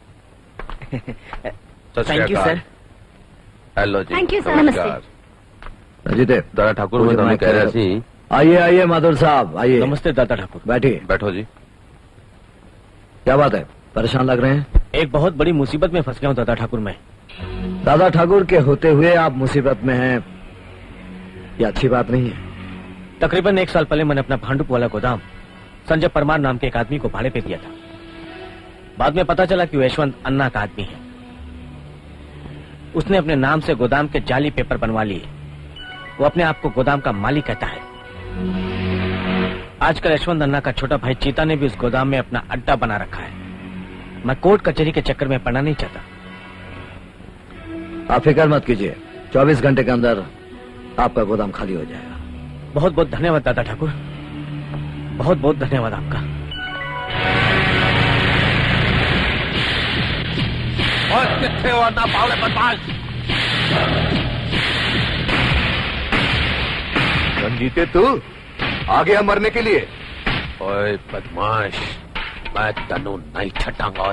Thank you sir. Hello ji. Thank you sir. नमस्ते। अजीत, दादा ठाकुर मैं तुम्हें कह रहा सी। आइए आइए माधुर साहब, आइए। नमस्ते दादा ठाकुर। बैठिए। बैठो जी। क्या बात है, परेशान लग रहे हैं? एक बहुत बड़ी मुसीबत में फंस गया हूँ दादा ठाकुर मैं। दादा ठाकुर के होते हुए आप मुसीबत में हैं, ये अच्छी बात नहीं है। तकरीबन 1 साल पहले मैंने अपना भांडुप वाला गोदाम संजय परमार नाम के एक आदमी को भाड़े पे दिया था। बाद में पता चला कि वो यशवंत अन्ना का आदमी है। उसने अपने नाम से गोदाम के जाली पेपर बनवा लिए। वो अपने आप को गोदाम का मालिक कहता है। आजकल यशवंत अन्ना का छोटा भाई चीता ने भी उस गोदाम में अपना अड्डा बना रखा है। मैं कोर्ट कचहरी के चक्कर में पड़ना नहीं चाहता। आप फिक्र मत कीजिए, 24 घंटे के अंदर आपका गोदाम खाली हो जाएगा। बहुत बहुत धन्यवाद दादा ठाकुर, बहुत बहुत धन्यवाद आपका। और कितने और ना पावले बदमाश। रंजीते तू आ गया मरने के लिए। ओए बदमाश, मैं तनु नहीं छटांगा।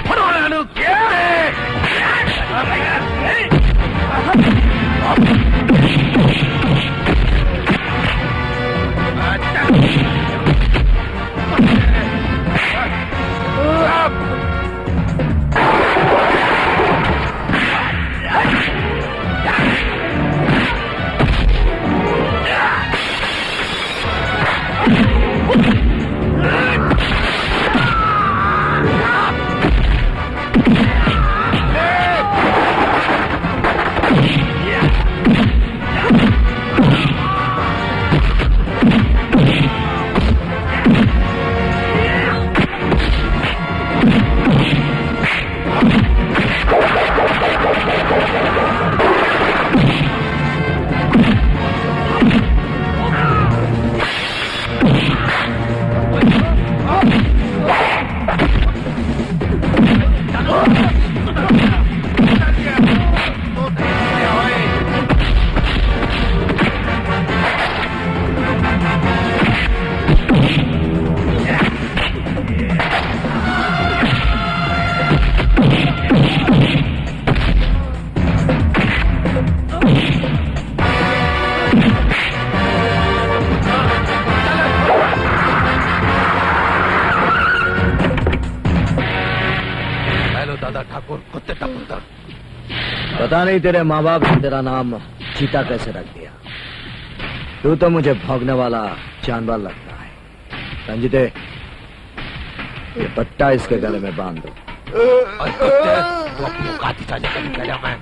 पता नहीं तेरे माँ बाप ने तेरा नाम चीता कैसे रख दिया। तू तो मुझे भौंकने वाला जानवर लगता है। रंजीते, ये पट्टा इसके गले में बांध दो। तो अपनी औकात ही साझा करने के लिए मैं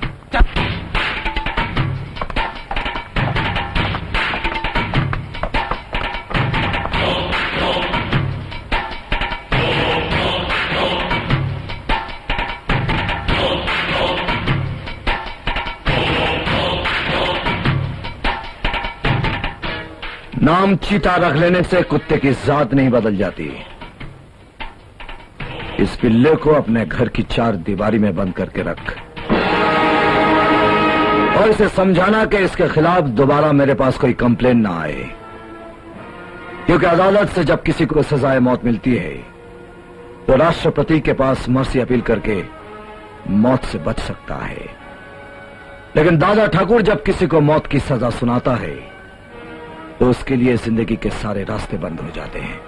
नाम चीता रख लेने से कुत्ते की जात नहीं बदल जाती। इस पिल्ले को अपने घर की 4 दीवारी में बंद करके रख और इसे समझाना कि इसके खिलाफ दोबारा मेरे पास कोई कंप्लेन ना आए, क्योंकि अदालत से जब किसी को सजाए मौत मिलती है तो राष्ट्रपति के पास मर्सी अपील करके मौत से बच सकता है, लेकिन दादा ठाकुर जब किसी को मौत की सजा सुनाता है तो उसके लिए जिंदगी के सारे रास्ते बंद हो जाते हैं।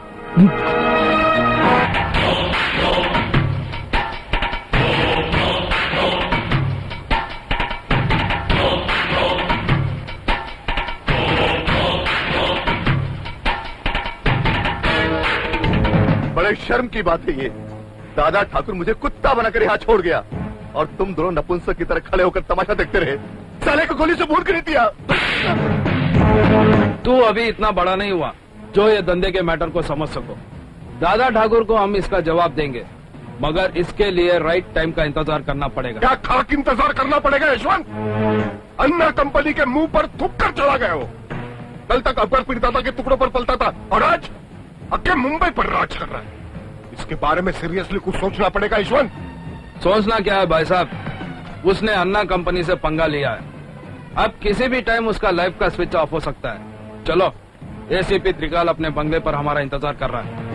बड़े शर्म की बात है ये। दादा ठाकुर मुझे कुत्ता बनाकर यहाँ छोड़ गया और तुम दोनों नपुंसक की तरह खड़े होकर तमाशा देखते रहे। साले को गोली से भून कर दिया। तू अभी इतना बड़ा नहीं हुआ जो ये धंधे के मैटर को समझ सको। दादा ठाकुर को हम इसका जवाब देंगे, मगर इसके लिए राइट टाइम का इंतजार करना पड़ेगा। क्या खाक इंतजार करना पड़ेगा यशवंत? अन्ना कंपनी के मुंह पर थूक कर चला गया हो। कल तक अकबर पीरदादा के टुकड़ों पर पलता था और आज अक्के मुंबई पर राज कर रहा है। इसके बारे में सीरियसली कुछ सोचना पड़ेगा यशवंत। सोचना क्या है भाई साहब, उसने अन्ना कंपनी से पंगा लिया है। अब किसी भी टाइम उसका लाइफ का स्विच ऑफ हो सकता है। चलो, एसीपी त्रिकाल अपने बंगले पर हमारा इंतजार कर रहा है।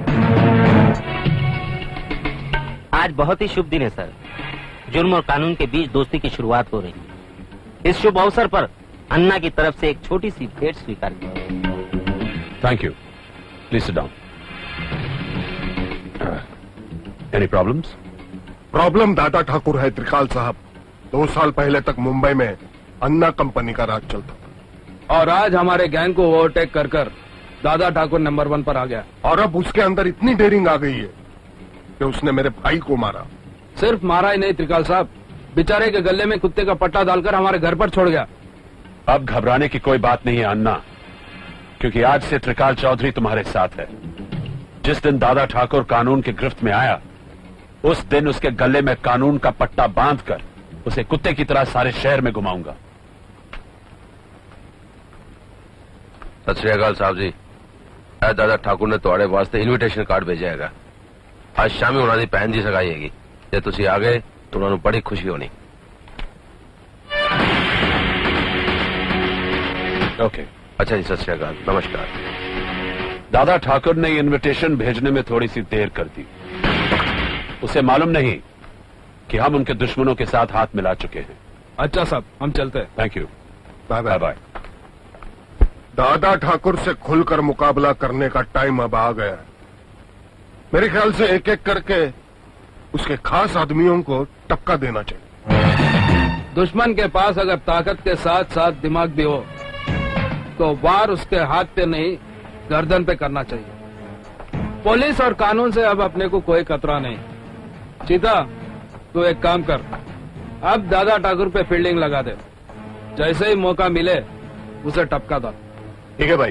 आज बहुत ही शुभ दिन है सर। जुर्म और कानून के बीच दोस्ती की शुरुआत हो रही है। इस शुभ अवसर पर अन्ना की तरफ से एक छोटी सी भेंट स्वीकार की। Thank you. Please sit down. Any problems? Problem Dada Thakur है त्रिकाल साहब। 2 साल पहले तक मुंबई में अन्ना कंपनी का राज चलता था और आज हमारे गैंग को ओवरटेक कर दादा ठाकुर नंबर 1 पर आ गया। और अब उसके अंदर इतनी डेयरिंग आ गई है कि उसने मेरे भाई को मारा। सिर्फ मारा ही नहीं त्रिकाल साहब, बेचारे के गले में कुत्ते का पट्टा डालकर हमारे घर पर छोड़ गया। अब घबराने की कोई बात नहीं है अन्ना, क्योंकि आज से त्रिकाल चौधरी तुम्हारे साथ है। जिस दिन दादा ठाकुर कानून की गिरफ्त में आया उस दिन उसके गले में कानून का पट्टा बांधकर उसे कुत्ते की तरह सारे शहर में घुमाऊंगा। सत श्री अकाल साहब जी। दादा ठाकुर ने तुम्हारे वास्ते इनविटेशन कार्ड भेजा है। आज शामी उन्होंने पहन जी सगाई हैगी। जे तुसी आ गए तो उन्होंने बड़ी खुशी होनी। ओके। अच्छा जी, सत श्री अकाल, नमस्कार। दादा ठाकुर ने इनविटेशन भेजने में थोड़ी सी देर कर दी। उसे मालूम नहीं कि हम उनके दुश्मनों के साथ हाथ मिला चुके हैं। अच्छा साहब, हम चलते हैं। Thank you. Bye bye bye. Dada Thakur से खुलकर मुकाबला करने का टाइम अब आ गया है। मेरे ख्याल से एक एक करके उसके खास आदमियों को टपका देना चाहिए। दुश्मन के पास अगर ताकत के साथ साथ दिमाग भी हो तो वार उसके हाथ पे नहीं, गर्दन पे करना चाहिए। पुलिस और कानून से अब अपने को कोई खतरा नहीं। चीता, तू एक काम कर, अब दादा ठाकुर पे फील्डिंग लगा दे। जैसे ही मौका मिले उसे टपका दो। ठीक है भाई।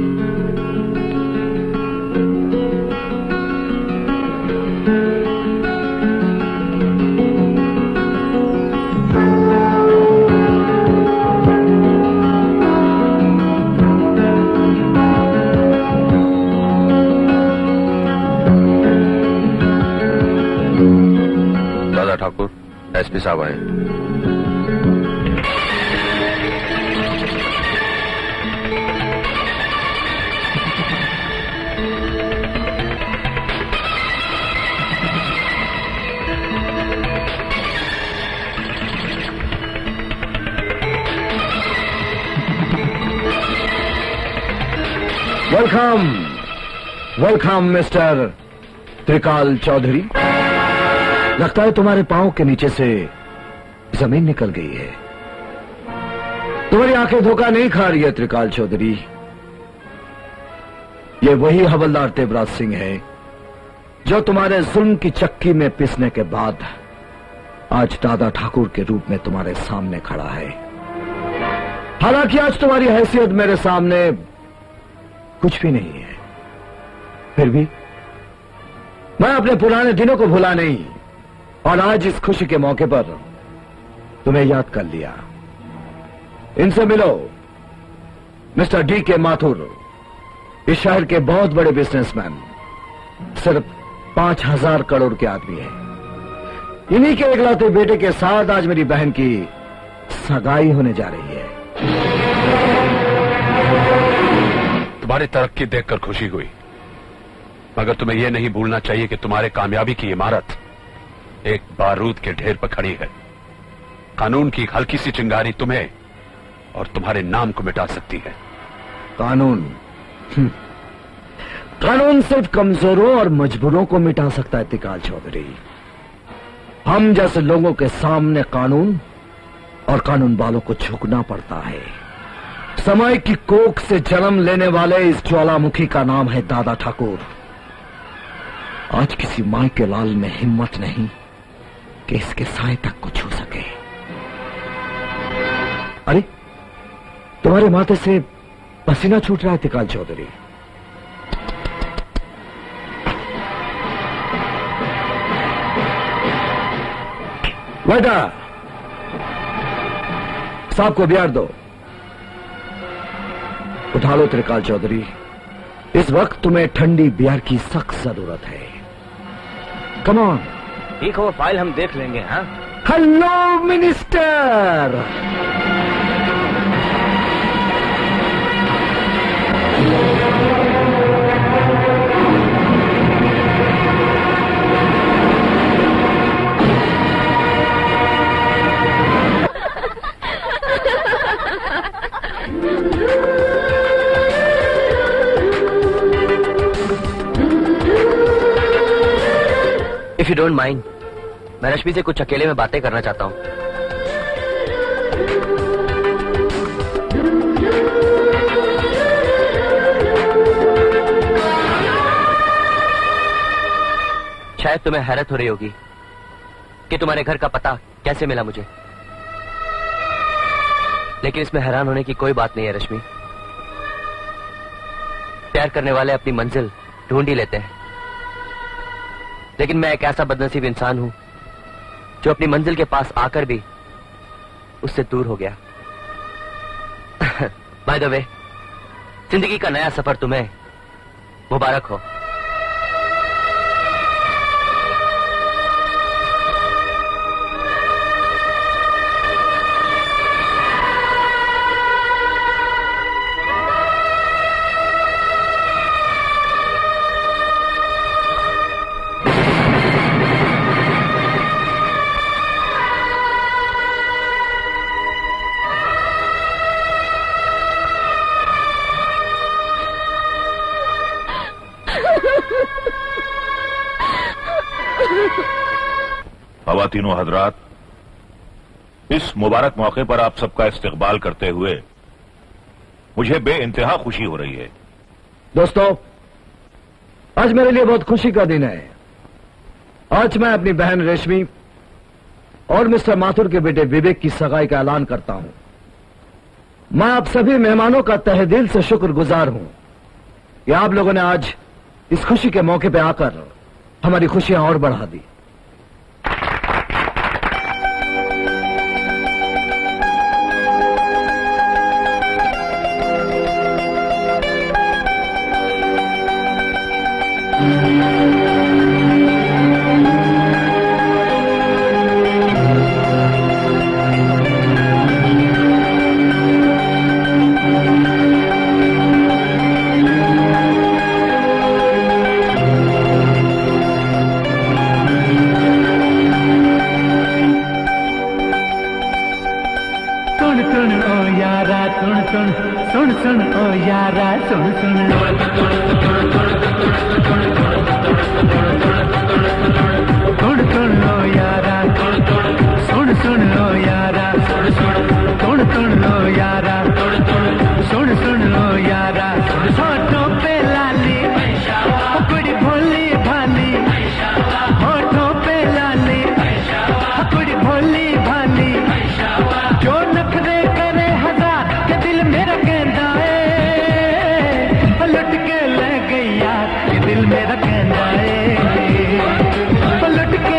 दादा ठाकुर, एसपी साहब आए। वेलकम, वेलकम मिस्टर त्रिकाल चौधरी। लगता है तुम्हारे पांव के नीचे से जमीन निकल गई है। तुम्हारी आंखें धोखा नहीं खा रही है त्रिकाल चौधरी। ये वही हवलदार तेवराज सिंह है जो तुम्हारे जुल्म की चक्की में पिसने के बाद आज दादा ठाकुर के रूप में तुम्हारे सामने खड़ा है। हालांकि आज तुम्हारी हैसियत मेरे सामने कुछ भी नहीं है, फिर भी मैं अपने पुराने दिनों को भुला नहीं और आज इस खुशी के मौके पर तुम्हें याद कर लिया। इनसे मिलो, मिस्टर डी के माथुर, इस शहर के बहुत बड़े बिजनेसमैन, सिर्फ 5,000 करोड़ के आदमी हैं। इन्हीं के इकलौते बेटे के साथ आज मेरी बहन की सगाई होने जा रही है। तुम्हारी तरक्की देखकर खुशी हुई, मगर तुम्हें यह नहीं भूलना चाहिए कि तुम्हारे कामयाबी की इमारत एक बारूद के ढेर पर खड़ी है। कानून की एक हल्की सी चिंगारी तुम्हें और तुम्हारे नाम को मिटा सकती है। कानून कानून सिर्फ कमजोरों और मजबूरों को मिटा सकता है त्रिकाल चौधरी। हम जैसे लोगों के सामने कानून और कानून वालों को झुकना पड़ता है। समय की कोख से जन्म लेने वाले इस ज्वालामुखी का नाम है दादा ठाकुर। आज किसी माई के लाल में हिम्मत नहीं कि इसके साए तक को छू सके। अरे, तुम्हारे माथे से पसीना छूट रहा है त्रिकाल चौधरी। बेटा, साहब को बियार दो। उठा लो त्रिकाल चौधरी, इस वक्त तुम्हें ठंडी बियर की सख्त जरूरत है। Come on. ठीक हो, फाइल हम देख लेंगे। हाँ, hello minister. If you don't mind, मैं रश्मि से कुछ अकेले में बातें करना चाहता हूं। शायद तुम्हें हैरत हो रही होगी कि तुम्हारे घर का पता कैसे मिला मुझे, लेकिन इसमें हैरान होने की कोई बात नहीं है रश्मि। प्यार करने वाले अपनी मंजिल ढूंढ ही लेते हैं, लेकिन मैं एक ऐसा बदनसीब इंसान हूं जो अपनी मंजिल के पास आकर भी उससे दूर हो गया। बाय द वे, जिंदगी का नया सफर तुम्हें मुबारक हो। ख्वातीनो हजरात, इस मुबारक मौके पर आप सबका इस्तकबाल करते हुए मुझे बेइंतहा खुशी हो रही है। दोस्तों, आज मेरे लिए बहुत खुशी का दिन है। आज मैं अपनी बहन रेशमी और मिस्टर माथुर के बेटे विवेक की सगाई का ऐलान करता हूं। मैं आप सभी मेहमानों का तहे दिल से शुक्रगुजार हूं कि आप लोगों ने आज इस खुशी के मौके पर आकर हमारी खुशियां और बढ़ा दी। सुन ओ यारा सुन सुन सुन सुन लो यारा सुन सुन लो यारा सुन सुन लो यारा सुन सुन लो यारा होठों पे लाली कुड़ी भोली भाली होठों पे लाली कुड़ी भोली भाली जो नखरे करे हजार के दिल मेरा कहता है लुट के ले गई यार ये दिल मेरा कहता है लुट के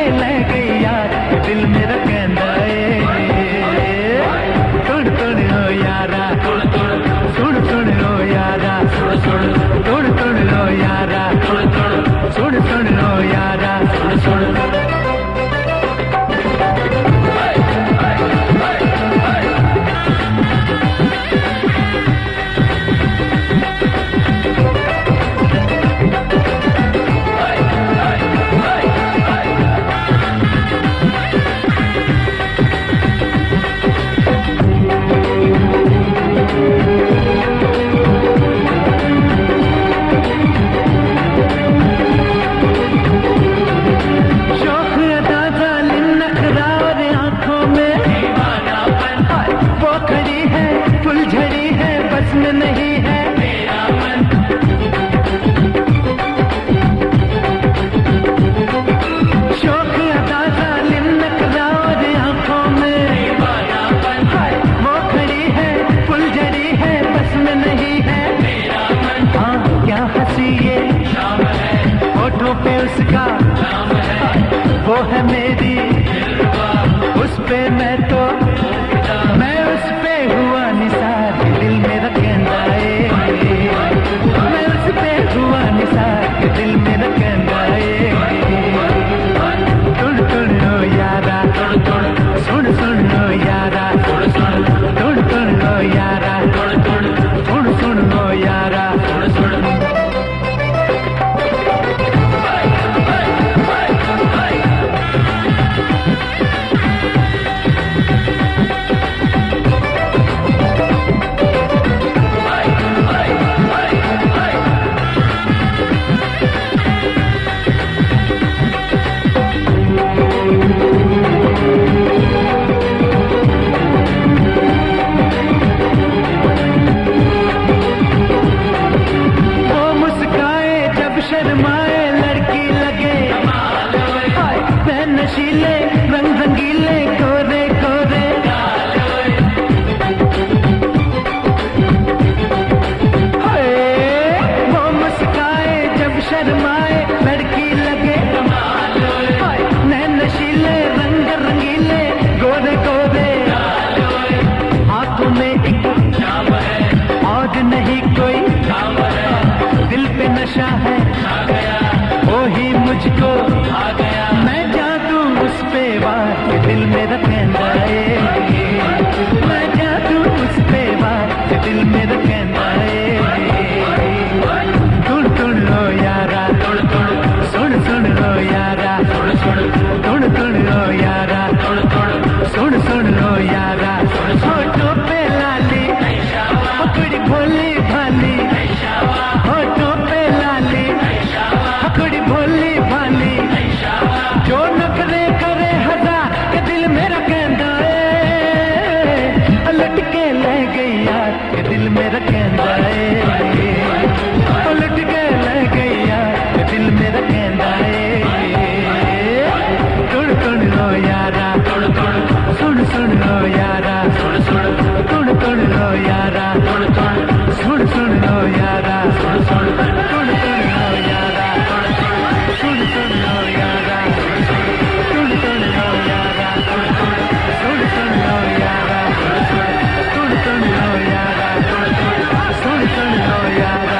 दिल मेरा कहता है उलट के ले गया दिल मेरा कहता है तुड़ तुड़ लो यारा तुड़ तुड़ सुन सुन लो यारा सुन सुन तुड़ तुड़ लो यारा तुड़ तुड़ सुन सुन लो यारा सुन सुन तुड़ तुड़ लो यारा सुन सुन लो यारा तुड़ तुड़ लो यारा सुन सुन लो यारा तुड़ तुड़ लो यारा सुन सुन लो यारा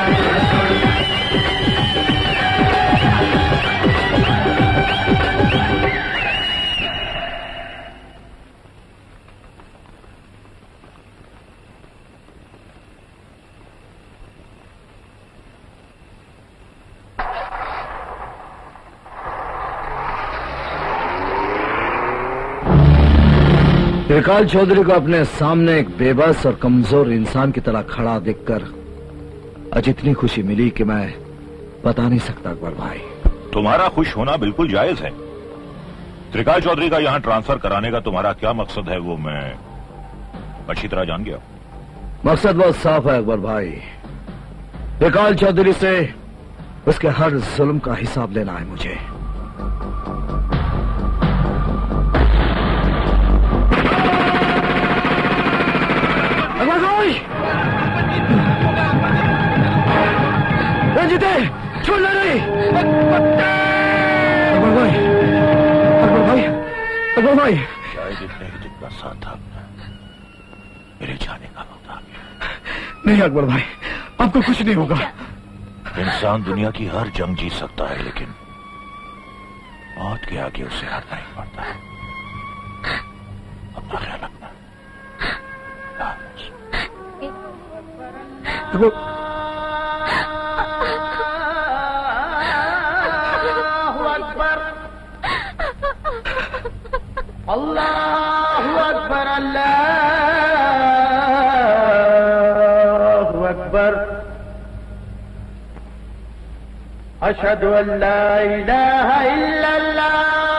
त्रिकाल चौधरी को अपने सामने एक बेबस और कमजोर इंसान की तरह खड़ा देखकर आज इतनी खुशी मिली कि मैं बता नहीं सकता अकबर भाई। तुम्हारा खुश होना बिल्कुल जायज है। त्रिकाल चौधरी का यहां ट्रांसफर कराने का तुम्हारा क्या मकसद है वो मैं अच्छी तरह जान गया। मकसद बहुत साफ है अकबर भाई। त्रिकाल चौधरी से उसके हर जुल्म का हिसाब लेना है मुझे। रंजीते छोड़ना नहीं। अकबर भाई, अकबर भाई, अकबर भाई, शायद इतने ही दिन का साथ था मेरे जाने का वक्त आ गया। नहीं अकबर भाई, आपको कुछ नहीं होगा। इंसान दुनिया की हर जंग जीत सकता है लेकिन मौत के आगे उसे हारना नहीं पड़ता है। अपना ख्याल रखना। अल्लाहु अकबर अल्लाहु अकबर अशहदु अल्ला इलाहा इल्लल्लाह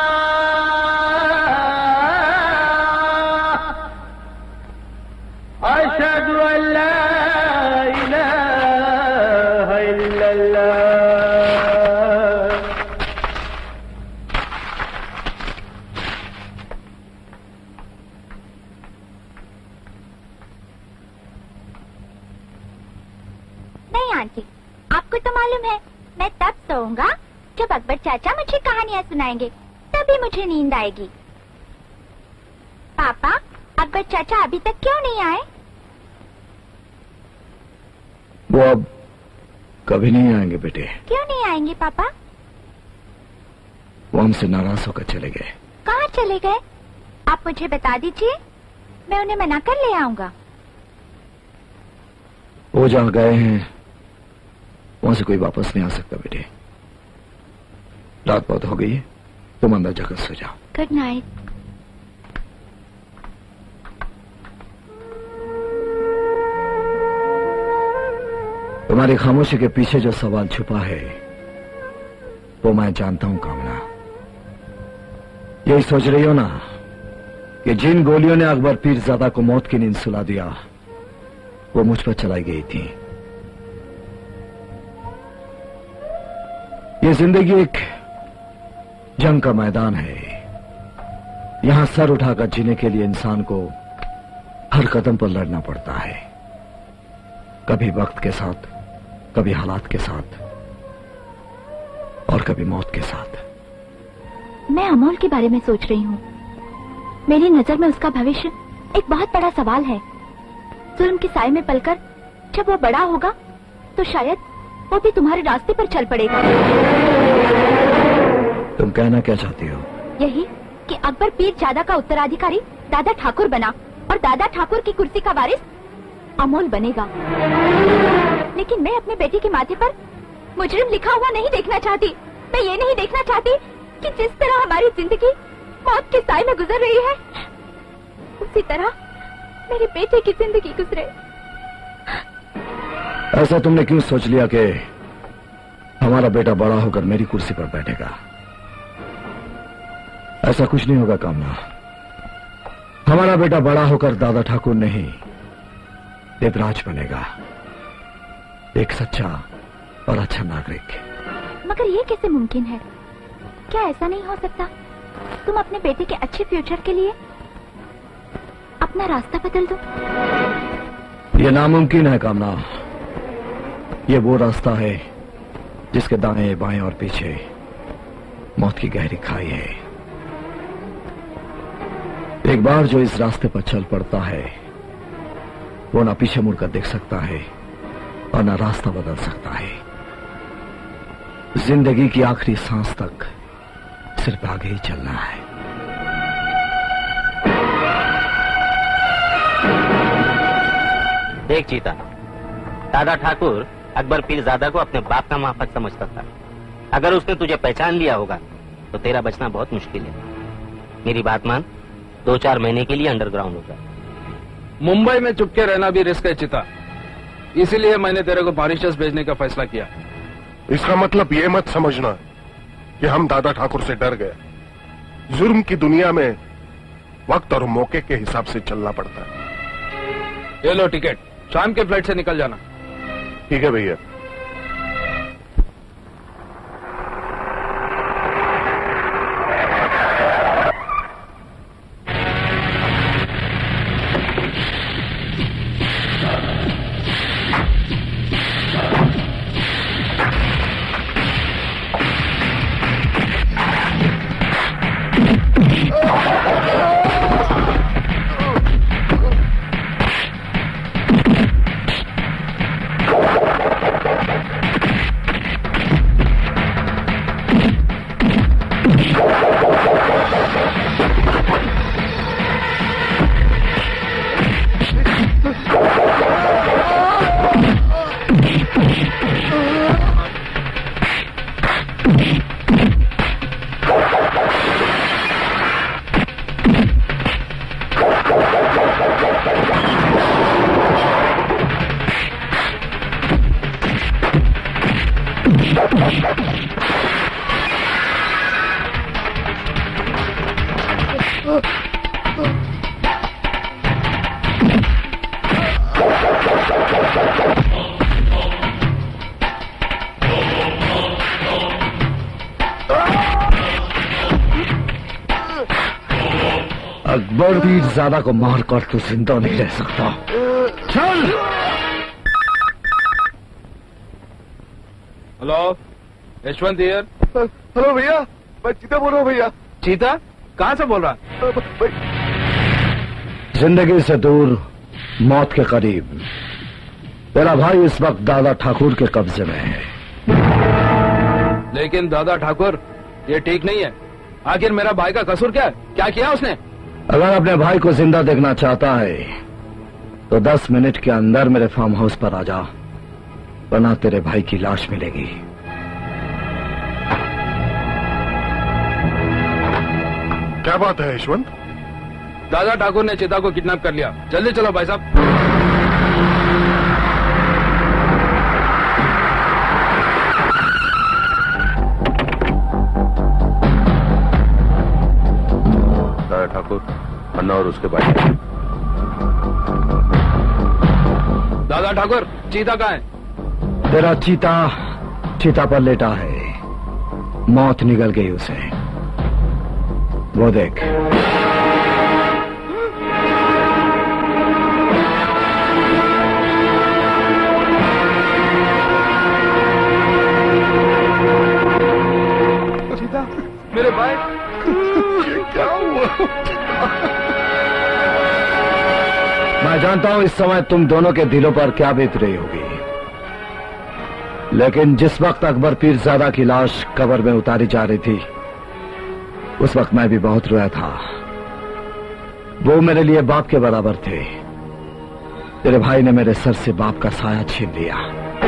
अशहदु अल्ला इलाहा इल्लल्लाह। आंटी, आपको तो मालूम है मैं तब सोऊंगा जब अकबर चाचा मुझे कहानियाँ सुनाएंगे, तभी मुझे नींद आएगी। पापा, अकबर चाचा अभी तक क्यों नहीं आए? वो अब कभी नहीं आएंगे बेटे। क्यों नहीं आएंगे पापा? वो हमसे नाराज होकर चले गए। कहाँ चले गए? आप मुझे बता दीजिए, मैं उन्हें मना कर ले आऊंगा। वो जहाँ गए हैं वहां से कोई वापस नहीं आ सकता बेटे। रात बहुत हो गई है, तुम अंदर जाकर सो जाओ। Good night. तुम्हारी खामोशी के पीछे जो सवाल छुपा है वो मैं जानता हूं कामना। यही सोच रही हो ना कि जिन गोलियों ने अकबर पीरजादा को मौत की नींद सुला दिया वो मुझ पर चलाई गई थी। ये जिंदगी एक जंग का मैदान है। यहां सर उठाकर जीने के लिए इंसान को हर कदम पर लड़ना पड़ता है, कभी वक्त के साथ, कभी हालात के साथ और कभी मौत के साथ। मैं अमोल के बारे में सोच रही हूँ। मेरी नजर में उसका भविष्य एक बहुत बड़ा सवाल है। जुल्म के साए में पलकर जब वो बड़ा होगा तो शायद वो भी तुम्हारे रास्ते पर चल पड़ेगा। तुम कहना क्या चाहती हो? यही कि अकबर पीरजादा का उत्तराधिकारी दादा ठाकुर बना और दादा ठाकुर की कुर्सी का वारिस अमोल बनेगा। लेकिन मैं अपने बेटे के माथे पर मुजरिम लिखा हुआ नहीं देखना चाहती। मैं ये नहीं देखना चाहती कि जिस तरह हमारी जिंदगी मौत के साए में गुजर रही है उसी तरह मेरे बेटे की जिंदगी गुजरे। ऐसा तुमने क्यों सोच लिया कि हमारा बेटा बड़ा होकर मेरी कुर्सी पर बैठेगा? ऐसा कुछ नहीं होगा कामना। हमारा बेटा बड़ा होकर दादा ठाकुर नहीं देवराज बनेगा, एक सच्चा और अच्छा नागरिक। मगर ये कैसे मुमकिन है? क्या ऐसा नहीं हो सकता तुम अपने बेटे के अच्छे फ्यूचर के लिए अपना रास्ता बदल दो? ये नामुमकिन है कामना। ये वो रास्ता है जिसके दाएं बाएं और पीछे मौत की गहरी खाई है। एक बार जो इस रास्ते पर चल पड़ता है वो ना पीछे मुड़कर देख सकता है और ना रास्ता बदल सकता है। जिंदगी की आखिरी सांस तक सिर्फ आगे ही चलना है। देख चीता, दादा ठाकुर अकबर पीरजादा को अपने बाप का माफक समझता था। अगर उसने तुझे पहचान लिया होगा तो तेरा बचना बहुत मुश्किल है। मेरी बात मान, 2-4 महीने के लिए अंडरग्राउंड होगा। मुंबई में चुपके रहना भी रिस्क है चिता, इसीलिए मैंने तेरे को मॉरिशस भेजने का फैसला किया। इसका मतलब ये मत समझना कि हम दादा ठाकुर से डर गए। जुर्म की दुनिया में वक्त और मौके के हिसाब से चलना पड़ता है। ये लो टिकट, शाम के फ्लाइट से निकल जाना। ठीक है भैया। अकबर पीरजादा को मारकर तू जिंदा नहीं रह सकता। चल। Hello, Yashwant here. हेलो भैया, मैं चीता बोल रहा हूँ भैया। चीता? कहाँ से बोल रहा? जिंदगी से दूर, मौत के करीब। तेरा भाई इस वक्त दादा ठाकुर के कब्जे में है। लेकिन दादा ठाकुर, ये ठीक नहीं है। आखिर मेरा भाई का कसूर क्या है? क्या किया उसने? अगर अपने भाई को जिंदा देखना चाहता है तो 10 मिनट के अंदर मेरे फार्म हाउस पर आ जा, वरना तेरे भाई की लाश मिलेगी। क्या बात है यशवंत? दादा ठाकुर ने चिता को किडनैप कर लिया। जल्दी चलो भाई साहब। दादा ठाकुर, अन्ना और उसके भाई। दादा ठाकुर, चीता कहाँ है? तेरा चीता पर लेटा है। मौत निकल गई उसे, वो देख। चीता, मेरे भाई, ये क्या हुआ? मैं जानता हूं इस समय तुम दोनों के दिलों पर क्या बीत रही होगी, लेकिन जिस वक्त अकबर पीरजादा की लाश कब्र में उतारी जा रही थी उस वक्त मैं भी बहुत रोया था। वो मेरे लिए बाप के बराबर थे। तेरे भाई ने मेरे सर से बाप का साया छीन लिया।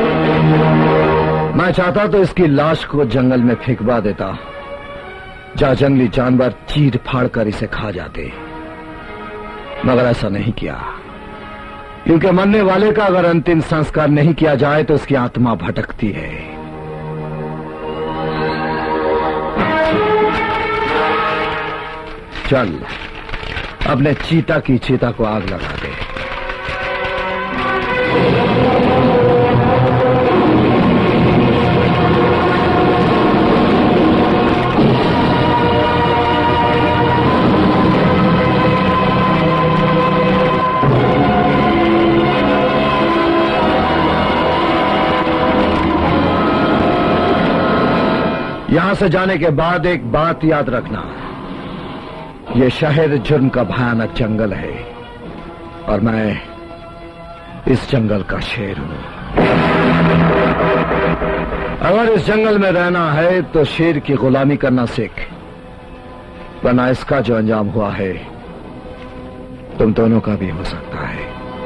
मैं चाहता तो इसकी लाश को जंगल में फेंकवा देता, जहां जंगली जानवर चीर फाड़ कर इसे खा जाते, मगर ऐसा नहीं किया, क्योंकि मरने वाले का अगर अंतिम संस्कार नहीं किया जाए तो उसकी आत्मा भटकती है। चल, अपने चीता की चीता को आग लगा दे। यहां से जाने के बाद एक बात याद रखना, ये शहर जुर्म का भयानक जंगल है और मैं इस जंगल का शेर हूं। अगर इस जंगल में रहना है तो शेर की गुलामी करना सीख, वरना इसका जो अंजाम हुआ है तुम दोनों का भी हो सकता है।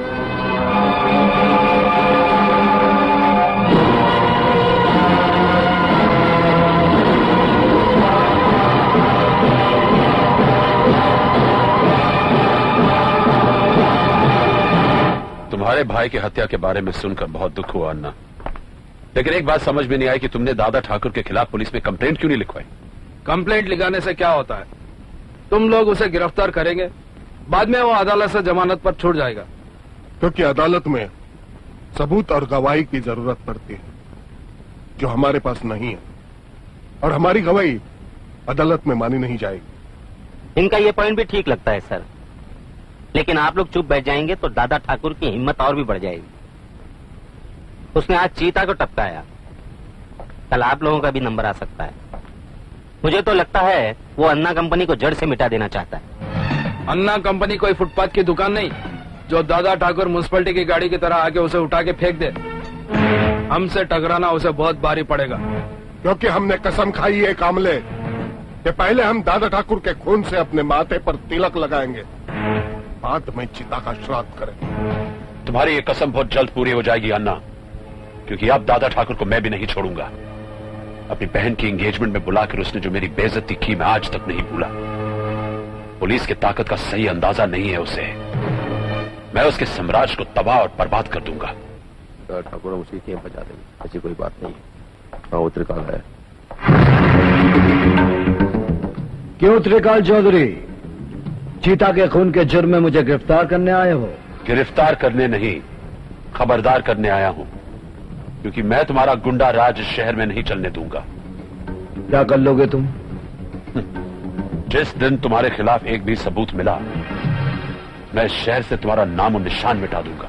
तुम्हारे भाई की हत्या के बारे में सुनकर बहुत दुख हुआ अन्ना, लेकिन एक बात समझ में नहीं आई कि तुमने दादा ठाकुर के खिलाफ पुलिस में कंप्लेंट क्यों नहीं लिखवाई? कंप्लेंट लिखाने से क्या होता है? तुम लोग उसे गिरफ्तार करेंगे, बाद में वो अदालत से जमानत पर छूट जाएगा। क्योंकि अदालत में सबूत और गवाही की जरूरत पड़ती है जो हमारे पास नहीं है, और हमारी गवाही अदालत में मानी नहीं जाएगी। इनका ये पॉइंट भी ठीक लगता है सर, लेकिन आप लोग चुप बैठ जाएंगे तो दादा ठाकुर की हिम्मत और भी बढ़ जाएगी। उसने आज चीता को टपकाया, कल आप लोगों का भी नंबर आ सकता है। मुझे तो लगता है वो अन्ना कंपनी को जड़ से मिटा देना चाहता है। अन्ना कंपनी कोई फुटपाथ की दुकान नहीं जो दादा ठाकुर म्युनिसिपैलिटी की गाड़ी की तरह आके उसे उठा के फेंक दे। हमसे टकराना उसे बहुत भारी पड़ेगा, क्योंकि हमने कसम खाई है कामले कि पहले हम दादा ठाकुर के खून से अपने माथे पर तिलक लगाएंगे, बाद में चिता का श्राद्ध करेंगे। तुम्हारी ये कसम बहुत जल्द पूरी हो जाएगी अन्ना, क्योंकि अब दादा ठाकुर को मैं भी नहीं छोड़ूंगा। अपनी बहन की एंगेजमेंट में बुलाकर उसने जो मेरी बेइज्जती की मैं आज तक नहीं भूला। पुलिस की ताकत का सही अंदाजा नहीं है उसे। मैं उसके साम्राज्य को तबाह और बर्बाद कर दूंगा। ठाकुर उसी के बचा देंगे, ऐसी कोई बात नहीं है। हाँ, वो त्रिकाल है। क्यों त्रिकाल चौधरी, चीता के खून के जुर्म में मुझे गिरफ्तार करने आए हो? गिरफ्तार करने नहीं, खबरदार करने आया हूं, क्योंकि मैं तुम्हारा गुंडा राज इस शहर में नहीं चलने दूंगा। क्या कर लोगे तुम? जिस दिन तुम्हारे खिलाफ एक भी सबूत मिला, मैं इस शहर से तुम्हारा नाम और निशान मिटा दूंगा।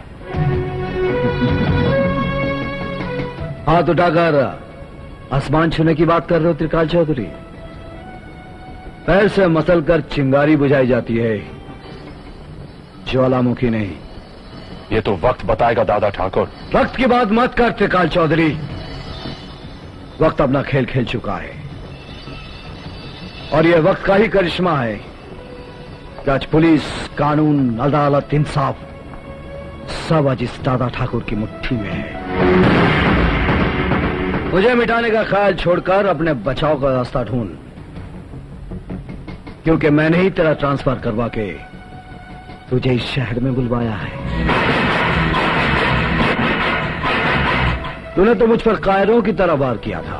हाथ उठाकर आसमान छूने की बात कर रहे हो त्रिकाल चौधरी? पैर से मसल कर चिंगारी बुझाई जाती है, ज्वालामुखी नहीं। ये तो वक्त बताएगा दादा ठाकुर। वक्त की बात मत कर त्रिकाल चौधरी, वक्त अपना खेल खेल चुका है और यह वक्त का ही करिश्मा है कि आज पुलिस, कानून, अदालत, इंसाफ सब आज इस दादा ठाकुर की मुट्ठी में है। मुझे मिटाने का ख्याल छोड़कर अपने बचाव का रास्ता ढूंढ, क्योंकि मैंने ही तेरा ट्रांसफर करवा के तुझे इस शहर में बुलवाया है। तूने तो मुझ पर कायरों की तरह वार किया था,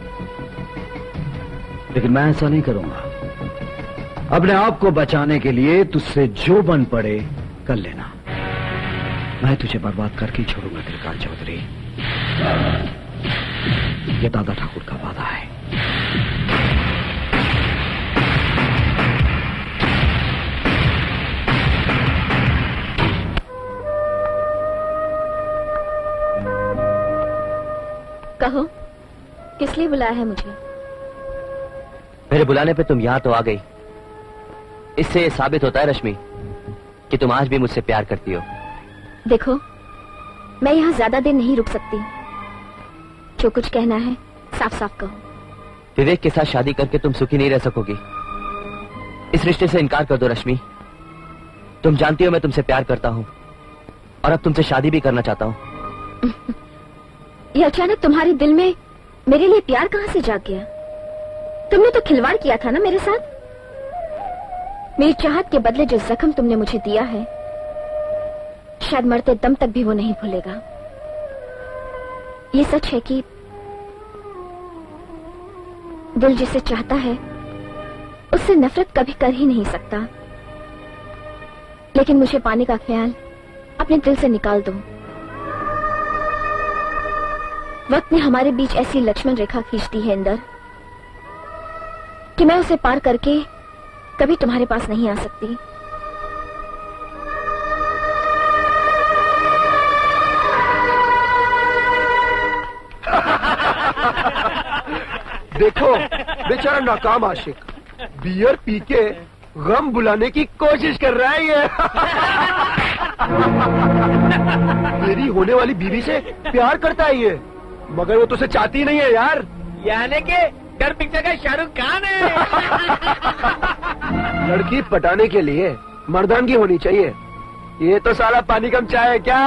लेकिन मैं ऐसा नहीं करूंगा। अपने आप को बचाने के लिए तुझसे जो बन पड़े कर लेना, मैं तुझे बर्बाद करके ही छोड़ूंगा त्रिकाल चौधरी। ये दादा ठाकुर का वादा है। कहो, किस लिए बुलाया है मुझे? मेरे बुलाने पे तुम यहाँ तो आ गई। इससे ये साबित होता है रश्मि कि तुम आज भी मुझसे प्यार करती हो। देखो, मैं यहाँ ज्यादा देर नहीं रुक सकती। जो कुछ कहना है साफ साफ कहो। विवेक के साथ शादी करके तुम सुखी नहीं रह सकोगी। इस रिश्ते से इनकार कर दो रश्मि। तुम जानती हो मैं तुमसे प्यार करता हूँ और अब तुमसे शादी भी करना चाहता हूँ। ये अचानक तुम्हारे दिल में मेरे लिए प्यार कहाँ से जाग गया? तुमने तो खिलवाड़ किया था ना मेरे साथ। मेरी चाहत के बदले जो जख्म तुमने मुझे दिया है, शायद मरते दम तक भी वो नहीं भूलेगा। ये सच है कि दिल जिसे चाहता है उससे नफरत कभी कर ही नहीं सकता, लेकिन मुझे पाने का ख्याल अपने दिल से निकाल दो वक्त ने हमारे बीच ऐसी लक्ष्मण रेखा खींच दी है इंदर कि मैं उसे पार करके कभी तुम्हारे पास नहीं आ सकती। देखो बेचारा नाकाम आशिक बियर पी के गम बुलाने की कोशिश कर रहा है ये। मेरी होने वाली बीवी से प्यार करता है ये, मगर वो तुझसे चाहती नहीं है यार। यानी कि डर पिक्चर का शाहरुख खान है। लड़की पटाने के लिए मर्दानगी होनी चाहिए, ये तो साला पानी कम चाय है क्या।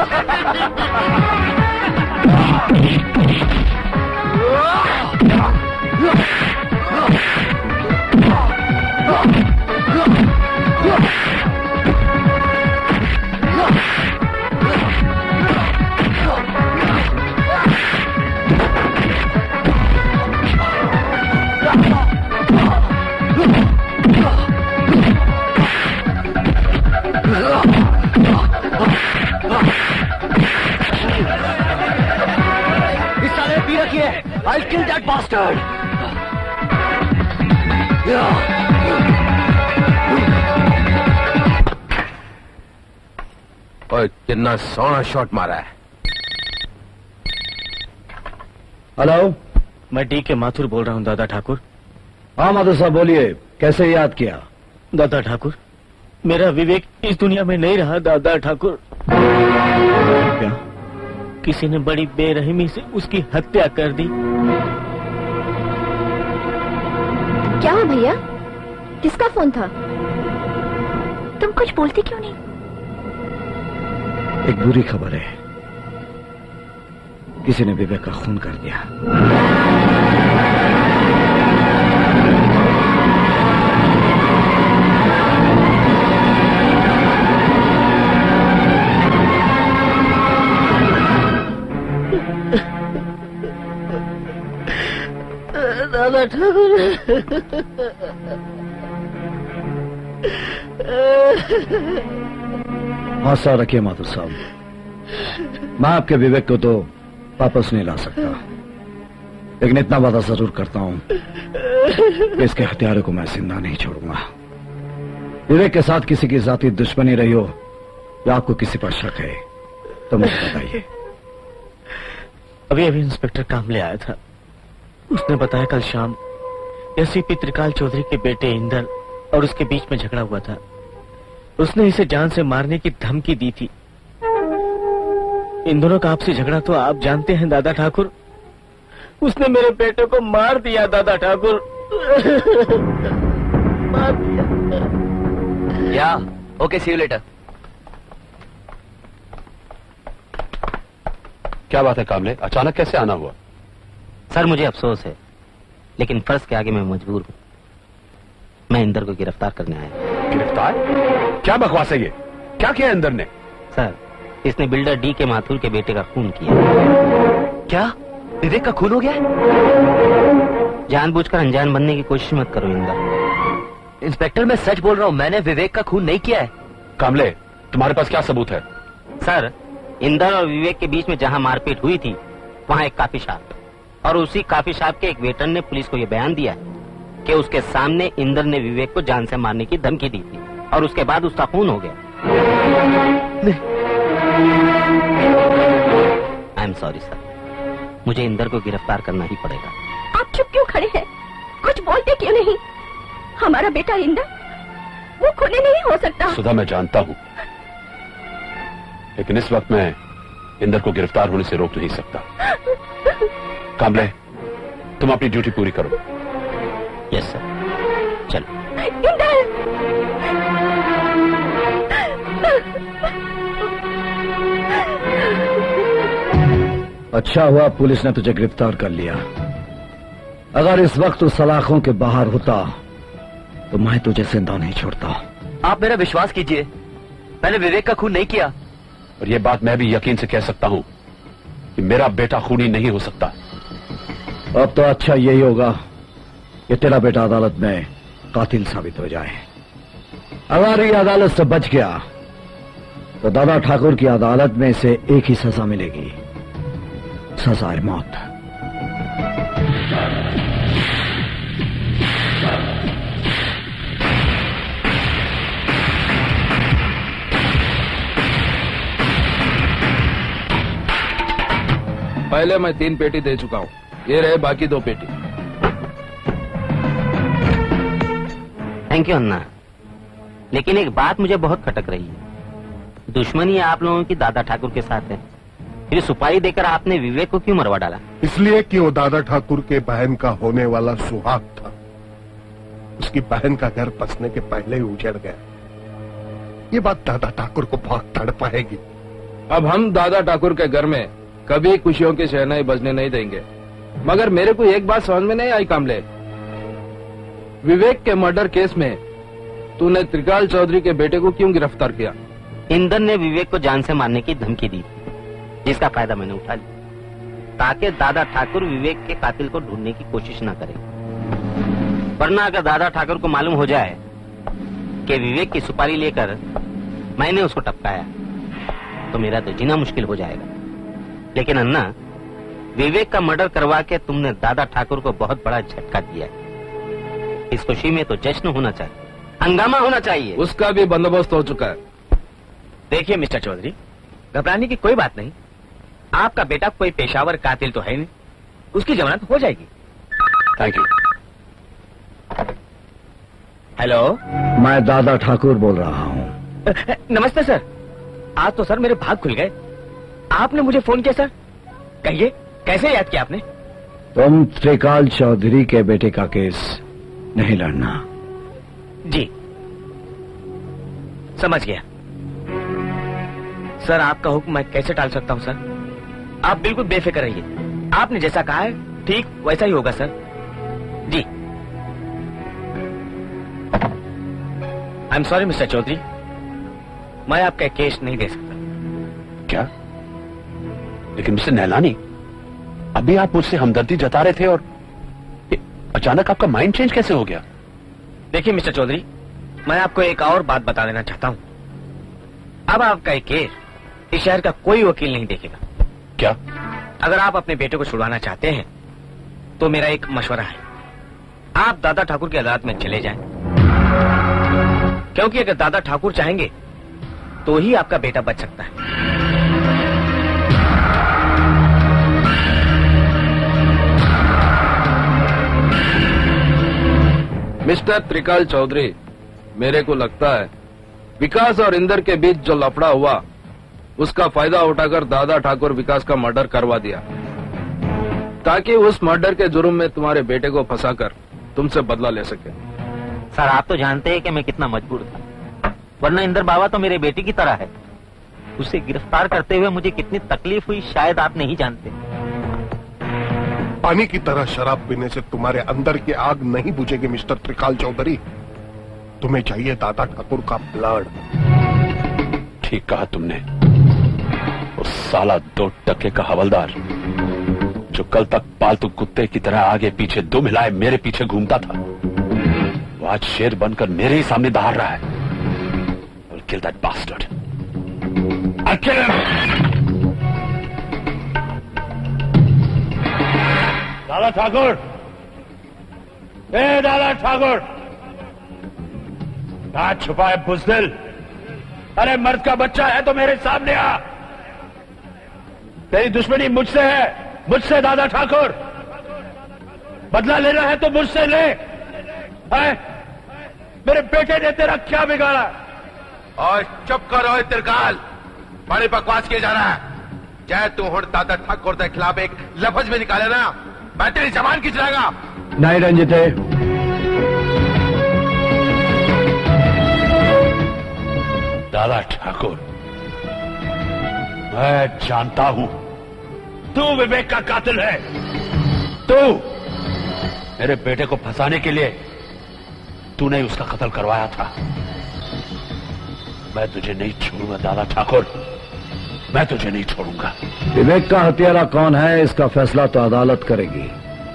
इस साले पी रखी है। I'll kill that bastard. ओए कितना सोना शॉट मारा है। हेलो, मैं डी के माथुर बोल रहा हूँ दादा ठाकुर। हाँ माधुर साहब बोलिए, कैसे याद किया? दादा ठाकुर, मेरा विवेक इस दुनिया में नहीं रहा दादा ठाकुर। क्या? किसी ने बड़ी बेरहमी से उसकी हत्या कर दी। क्या हुआ भैया? किसका फोन था? तुम कुछ बोलते क्यों नहीं? एक बुरी खबर है, किसी ने विवेक का खून कर दिया। दादा ठाकुर, हौसला रखिए माधुर साहब, मैं आपके विवेक को तो वापस नहीं ला सकता, लेकिन इतना वादा जरूर करता हूं कि इसके हथियारों को मैं जिंदा नहीं छोड़ूंगा। विवेक के साथ किसी की जाती दुश्मनी रही हो या आपको किसी पर शक है तो मुझे बताइए। अभी इंस्पेक्टर कामले आया था, उसने बताया कल शाम एसीपी त्रिकाल चौधरी के बेटे इंदर और उसके बीच में झगड़ा हुआ था। उसने इसे जान से मारने की धमकी दी थी। इन दोनों का आपसी झगड़ा तो आप जानते हैं दादा ठाकुर। उसने मेरे बेटे को मार दिया दादा ठाकुर। मार दिया। या ओके, सी यू लेटर। क्या बात है कामले, अचानक कैसे आना हुआ? सर मुझे अफसोस है, लेकिन फर्ज के आगे मैं मजबूर हूँ। मैं इंदर को गिरफ्तार करने आया। गिरफ्तार? क्या बकवास है ये? क्या किया इंदर ने? सर, इसने बिल्डर डी के माथुर के बेटे का खून किया। क्या विवेक का खून हो गया? जानबूझकर अनजान बनने की कोशिश मत करो इंदर। इंस्पेक्टर मैं सच बोल रहा हूँ, मैंने विवेक का खून नहीं किया है। कामले, तुम्हारे पास क्या सबूत है? सर, इंदर और विवेक के बीच में जहाँ मारपीट हुई थी वहाँ एक कॉफी शॉप, और उसी कॉफी शॉप के एक वेटर ने पुलिस को यह बयान दिया कि उसके सामने इंदर ने विवेक को जान से मारने की धमकी दी थी और उसके बाद उसका खून हो गया। आई एम सॉरी सर, मुझे इंदर को गिरफ्तार करना ही पड़ेगा। आप चुप क्यों खड़े हैं? कुछ बोलते क्यों नहीं? हमारा बेटा इंदर वो खूनी नहीं हो सकता। सुधा, मैं जानता हूँ, लेकिन इस वक्त मैं इंदर को गिरफ्तार होने से रोक नहीं सकता। कामले, तुम अपनी ड्यूटी पूरी करो। यस सर, चलो। अच्छा हुआ पुलिस ने तुझे गिरफ्तार कर लिया। अगर इस वक्त तू सलाखों के बाहर होता तो मैं तुझे जिंदा नहीं छोड़ता। आप मेरा विश्वास कीजिए, मैंने विवेक का खून नहीं किया। और ये बात मैं भी यकीन से कह सकता हूँ कि मेरा बेटा खूनी नहीं हो सकता। अब तो अच्छा यही होगा कि तेरा बेटा अदालत में कातिल साबित हो जाए। अगर ये अदालत से बच गया तो दादा ठाकुर की अदालत में इसे एक ही सजा मिलेगी, सजाए मौत। पहले मैं 3 पेटी दे चुका हूँ, ये रहे बाकी 2 पेटी। थैंक यू अन्ना, लेकिन एक बात मुझे बहुत खटक रही है। दुश्मनी आप लोगों की दादा ठाकुर के साथ है, फिर सुपारी देकर आपने विवेक को क्यों मरवा डाला? इसलिए कि वो दादा ठाकुर के बहन का होने वाला सुहाग था। उसकी बहन का घर बसने के पहले ही उजड़ गया। ये बात दादा ठाकुर को बहुत तड़पाएगी। अब हम दादा ठाकुर के घर में कभी खुशियों की शहनाई बजने नहीं देंगे। मगर मेरे को एक बात समझ में नहीं आई कामले, विवेक के मर्डर केस में तूने त्रिकाल चौधरी के बेटे को क्यों गिरफ्तार किया? इंदर ने विवेक को जान से मारने की धमकी दी, जिसका फायदा मैंने उठा लिया, ताकि दादा ठाकुर विवेक के कातिल को ढूंढने की कोशिश न करे। वरना अगर दादा ठाकुर को मालूम हो जाए कि विवेक की सुपारी लेकर मैंने उसको टपकाया, तो मेरा तो जीना मुश्किल हो जाएगा। लेकिन अन्ना, विवेक का मर्डर करवा के तुमने दादा ठाकुर को बहुत बड़ा झटका दिया है। इस खुशी में तो जश्न होना चाहिए, हंगामा होना चाहिए। उसका भी बंदोबस्त हो चुका है। देखिए मिस्टर चौधरी, घबराने की कोई बात नहीं। आपका बेटा कोई पेशावर कातिल तो है नहीं, उसकी जमानत हो जाएगी। Thank you. हेलो, मैं दादा ठाकुर बोल रहा हूँ। नमस्ते सर। आज तो सर मेरे भाग खुल गए, आपने मुझे फोन किया सर। कहिए, कैसे याद किया आपने? तुम त्रिकाल चौधरी के बेटे का केस नहीं लड़ना। जी समझ गया सर। आपका हुक्म मैं कैसे टाल सकता हूं सर? आप बिल्कुल बेफिक्र रहिए, आपने जैसा कहा है ठीक वैसा ही होगा सर। जी I am sorry mister Chaudhary, मैं आपका केस नहीं दे सकता। क्या? लेकिन मिस्टर नहलानी, अभी आप मुझसे हमदर्दी जता रहे थे और अचानक आपका माइंड चेंज कैसे हो गया? देखिए मिस्टर चौधरी, मैं आपको एक और बात बता देना चाहता हूं। अब आपका एक केस इस शहर का कोई वकील नहीं देखेगा। क्या? अगर आप अपने बेटे को छुड़वाना चाहते हैं तो मेरा एक मशवरा है, आप दादा ठाकुर की अदालत में चले जाएं, क्योंकि अगर दादा ठाकुर चाहेंगे तो ही आपका बेटा बच सकता है। मिस्टर त्रिकाल चौधरी, मेरे को लगता है विकास और इंदर के बीच जो लफड़ा हुआ उसका फायदा उठाकर दादा ठाकुर विकास का मर्डर करवा दिया, ताकि उस मर्डर के जुर्म में तुम्हारे बेटे को फंसाकर तुमसे बदला ले सके। सर आप तो जानते हैं कि मैं कितना मजबूर था, वरना इंदर बाबा तो मेरे बेटे की तरह है। उसे गिरफ्तार करते हुए मुझे कितनी तकलीफ हुई शायद आप नहीं जानते। पानी की तरह शराब पीने से तुम्हारे अंदर की आग नहीं बुझेगी मिस्टर त्रिकाल चौधरी। तुम्हें चाहिए दादा ठाकुर का ब्लड। ठीक कहा तुमने। उस साला 2 टके का हवलदार जो कल तक पालतू कुत्ते की तरह आगे पीछे दुम हिलाए मेरे पीछे घूमता था, वो आज शेर बनकर मेरे ही सामने दहाड़ रहा है। I'll kill that bastard. I'll kill him. दादा ठाकुर, ए दादा ठाकुर, कहां छुपा है बुज़दिल? अरे मर्द का बच्चा है तो मेरे सामने आ। तेरी दुश्मनी मुझसे है, मुझसे दादा ठाकुर। बदला लेना है तो मुझसे ले। है? मेरे बेटे ने तेरा क्या बिगाड़ा? और चुप करो त्रिकाल, बड़ी बकवास किए जा रहा है। चाहे तू हुण दादा ठाकुर के खिलाफ एक लफ्ज में निकाले ना, मैं तेरी जबान खींच लाऊंगा। नहीं रंजिते, दादा ठाकुर, मैं जानता हूं तू विवेक का कातिल है। तू मेरे बेटे को फंसाने के लिए तूने उसका कत्ल करवाया था। मैं तुझे नहीं छोड़ूंगा दादा ठाकुर, मैं तुझे नहीं छोड़ूंगा। विवेक का हत्यारा कौन है इसका फैसला तो अदालत करेगी,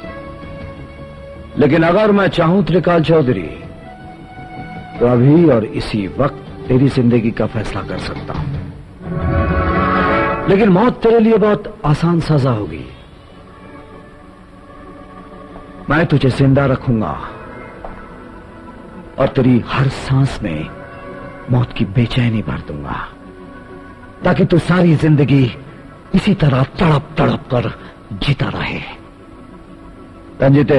लेकिन अगर मैं चाहूं त्रिकाल चौधरी तो अभी और इसी वक्त तेरी जिंदगी का फैसला कर सकता हूं। लेकिन मौत तेरे लिए बहुत आसान सजा होगी। मैं तुझे जिंदा रखूंगा और तेरी हर सांस में मौत की बेचैनी भर दूंगा, ताकि तू सारी जिंदगी इसी तरह तड़प तड़प कर जीता रहे। रंजीते,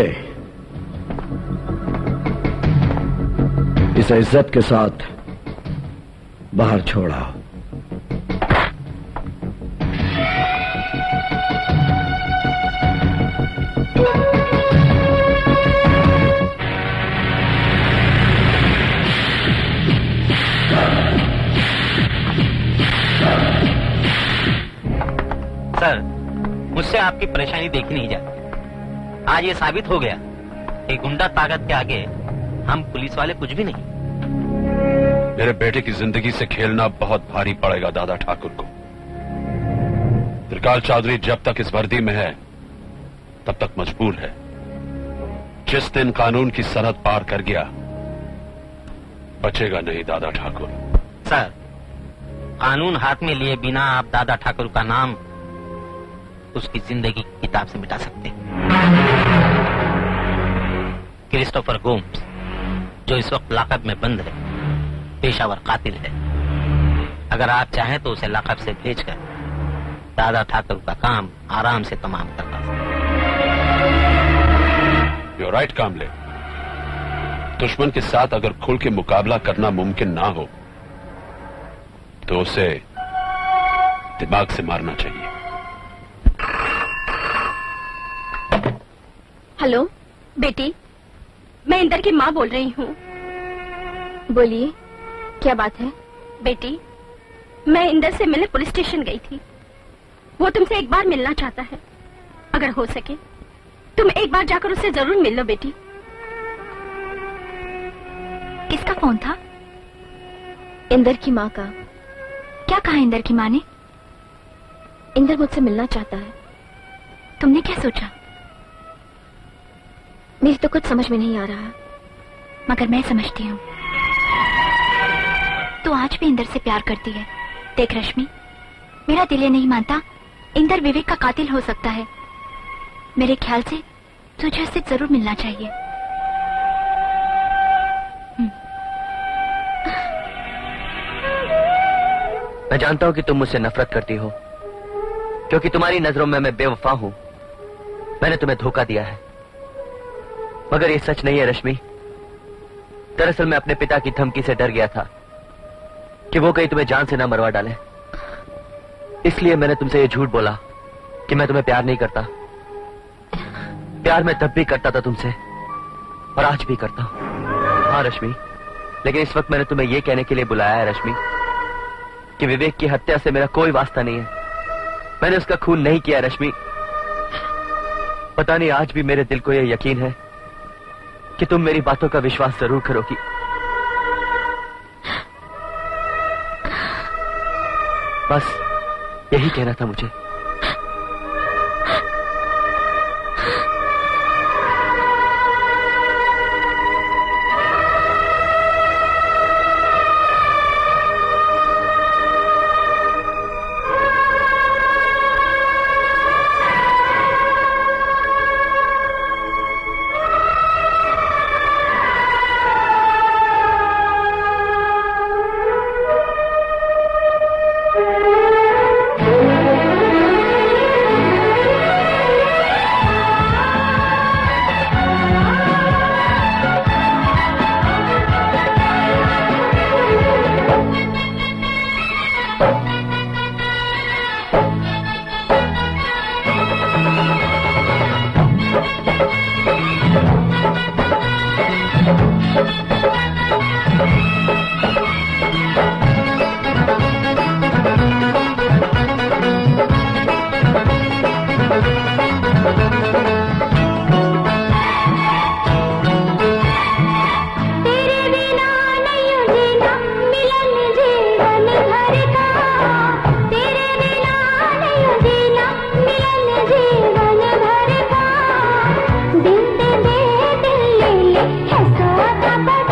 इसे इज्जत के साथ बाहर छोड़ा। सर, मुझसे आपकी परेशानी देखी नहीं जाती। आज ये साबित हो गया कि गुंडा ताकत के आगे हम पुलिस वाले कुछ भी नहीं। मेरे बेटे की जिंदगी से खेलना बहुत भारी पड़ेगा दादा ठाकुर को। त्रिकाल चौधरी जब तक इस वर्दी में है तब तक मजबूर है। जिस दिन कानून की सरहद पार कर गया बचेगा नहीं दादा ठाकुर। सर, कानून हाथ में लिए बिना आप दादा ठाकुर का नाम उसकी जिंदगी की किताब से मिटा सकते। क्रिस्टोफर गोम्स, जो इस वक्त लाकअप में बंद है, पेशावर कातिल है। अगर आप चाहें तो उसे लाकअप से भेजकर दादा ठाकुर का काम आराम से तमाम करवा सकते। You're right, कामले। दुश्मन के साथ अगर खुल के मुकाबला करना मुमकिन ना हो तो उसे दिमाग से मारना चाहिए। हेलो बेटी, मैं इंदर की माँ बोल रही हूँ। बोलिए, क्या बात है? बेटी, मैं इंदर से मिलने पुलिस स्टेशन गई थी। वो तुमसे एक बार मिलना चाहता है। अगर हो सके तुम एक बार जाकर उससे जरूर मिल लो बेटी। किसका फोन था? इंदर की माँ का। क्या कहा इंदर की माँ ने? इंदर मुझसे मिलना चाहता है। तुमने क्या सोचा? मेरी तो कुछ समझ में नहीं आ रहा, मगर मैं समझती हूँ। तू आज भी इंदर से प्यार करती है। देख रश्मि, मेरा दिल ये नहीं मानता इंदर विवेक का कातिल हो सकता है। मेरे ख्याल से तुझे उससे जरूर मिलना चाहिए। मैं जानता हूं कि तुम मुझसे नफरत करती हो, क्योंकि तुम्हारी नजरों में मैं बेवफा हूं। मैंने तुम्हें धोखा दिया है, मगर ये सच नहीं है रश्मि। दरअसल मैं अपने पिता की धमकी से डर गया था कि वो कहीं तुम्हें जान से ना मरवा डाले। इसलिए मैंने तुमसे ये झूठ बोला कि मैं तुम्हें प्यार नहीं करता। प्यार मैं तब भी करता था तुमसे, और आज भी करता हूं। हाँ रश्मि, लेकिन इस वक्त मैंने तुम्हें ये कहने के लिए बुलाया है रश्मि कि विवेक की हत्या से मेरा कोई वास्ता नहीं है। मैंने उसका खून नहीं किया रश्मि। पता नहीं आज भी मेरे दिल को यह यकीन है कि तुम मेरी बातों का विश्वास जरूर करोगी। बस यही कहना था मुझे। है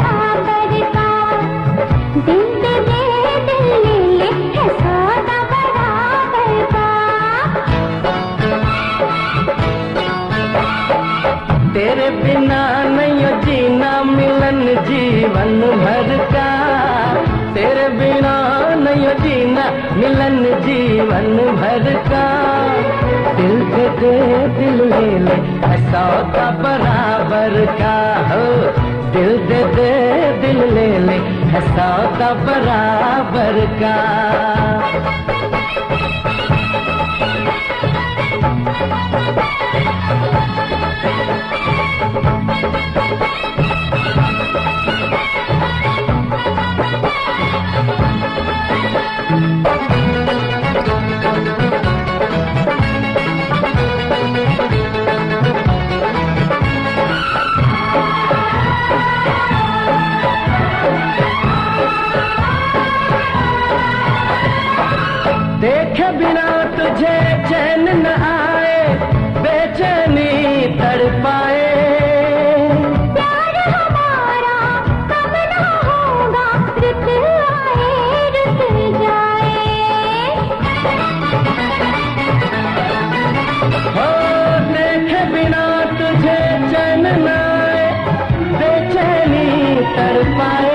जीवन भर का, तेरे बिना नहीं जीना मिलन जीवन भर का। दिल दे दे दिल ले ले सौदा बराबर का हो, दिल दे दे दिल ले ले सौदा बराबर का। देखे बिना तुझे चैन न आए, बेचैनी तड़पाए। प्यार हमारा कब न होगा, रुत आए रुत जाए। हो देखे बिना तुझे चैन न आए, बेचैनी तड़पाए।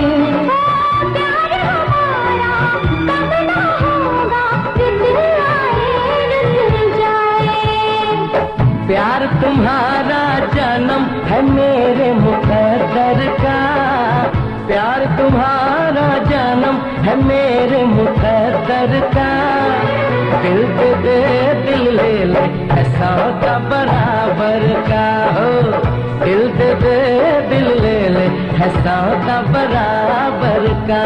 प्यार तुम्हारा जन्म है मेरे मुकद्दर का, प्यार तुम्हारा जन्म है मेरे मुकद्दर का। दिल दे दे दिल ले ले सौदा बराबर का हो, दिल दे दे दिल ले ले सौदा बराबर का।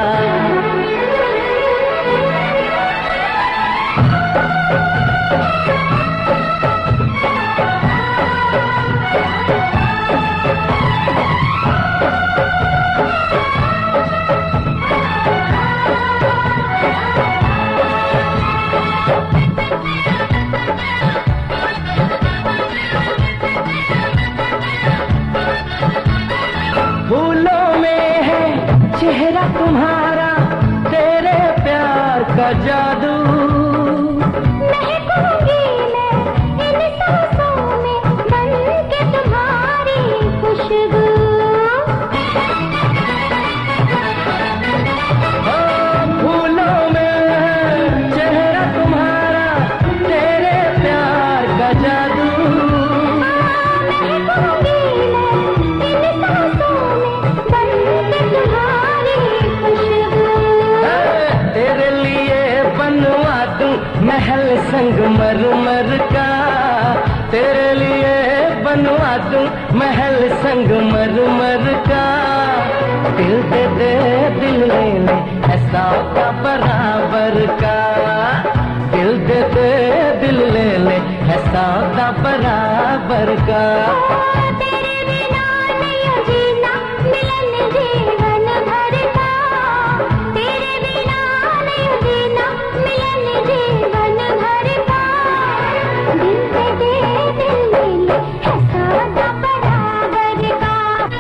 फूलों में है चेहरा तुम्हारा, तेरे प्यार का जादू। महकूंगी मैं इन सांसों में, बन के तुम्हारी खुशबू। फूलों में है चेहरा तुम्हारा, तेरे प्यार का जादू। महकूंगी मैं इन सांसों में, बन के तुम्हारी खुशबू। तेरे लिए बनवा दूं महल संगमरमर का, तेरे लिए बनवा दूं महल संगमरमर का। दिल दे दे दिल ले ले सौदा बराबर का, दिल दे दे दिल ले ले सौदा बराबर का। तेरे बिना नहीं जीना मिलन जीवन भर का, तेरे बिना नहीं जीना मिलन जीवन भर का। दिल दे दे दिल ले ले सौदा बराबर का।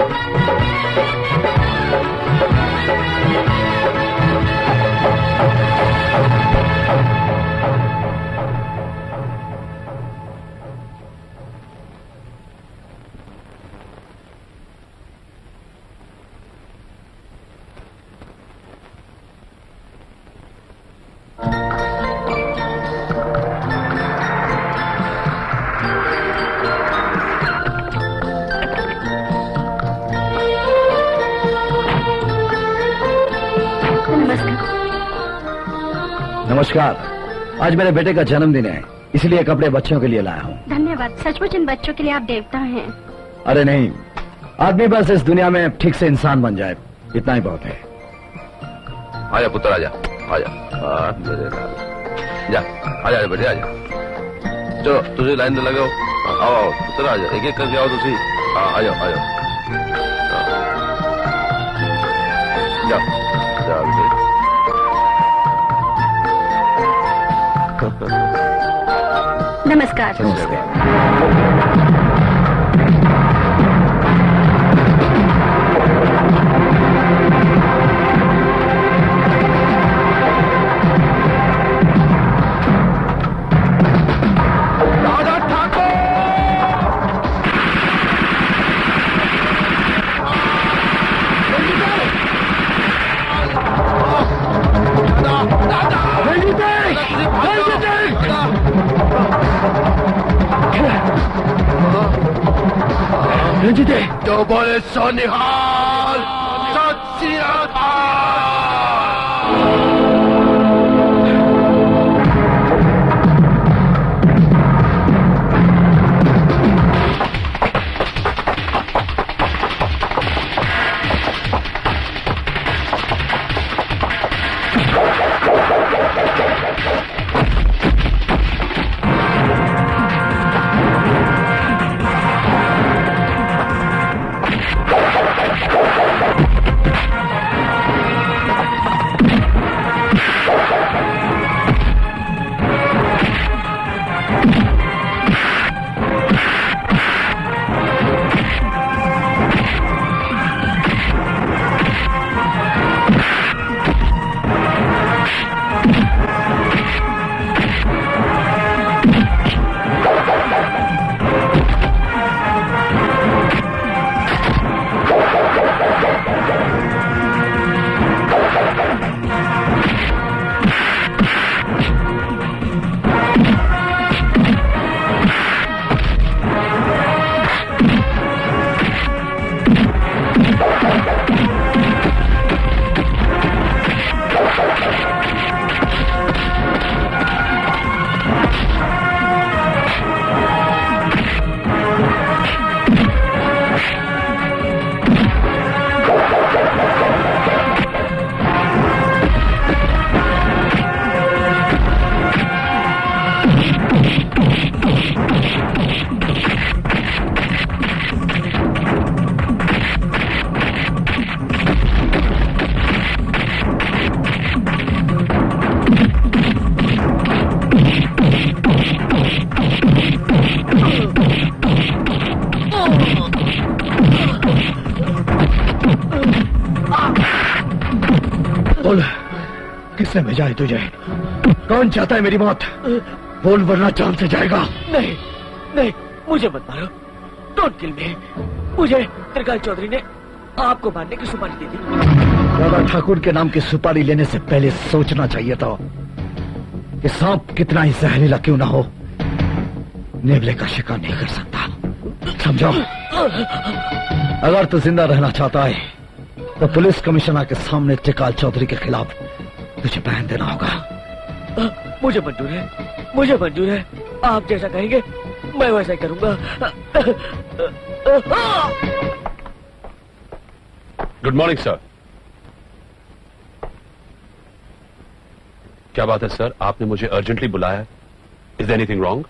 नमस्कार। आज मेरे बेटे का जन्मदिन है, इसलिए कपड़े बच्चों के लिए लाया हूँ। धन्यवाद। सचमुच इन बच्चों के लिए आप देवता हैं। अरे नहीं, आदमी बस इस दुनिया में ठीक से इंसान बन जाए, इतना ही बहुत है। आजा पुत्र आजा, आजा मेरे लाल, जा आजा बेटे आजा। चलो तुझे लाइन में लगाओ, आओ आओ पुत्र आजा, एक एक करके आओ तुझे। आ जाओ आ जाओ, जाओ जाओ बेटे। नमस्कार। दादा ठाकुर, रंजीते जो बोले सो निहाल, सत श्री अकाल। बोल, किसने भेजा है तुझे? कौन चाहता है मेरी मौत? बोल वरना जान से जाएगा। नहीं नहीं, मुझे मत मारो, डोंट किल मी। मुझे त्रिकाल चौधरी ने आपको मारने की सुपारी दी थी। दादा ठाकुर के नाम की सुपारी लेने से पहले सोचना चाहिए था कि सांप कितना ही जहरीला क्यों ना हो, नेवले का शिकार नहीं कर सकता। समझो, अगर तू जिंदा रहना चाहता है तो पुलिस कमिश्नर के सामने त्रिकाल चौधरी के खिलाफ तुझे बयान देना होगा। मुझे मंजूर है, मुझे मंजूर है। आप जैसा कहेंगे मैं वैसा ही करूंगा। Good morning sir. क्या बात है सर, आपने मुझे अर्जेंटली बुलाया है? Is there anything wrong?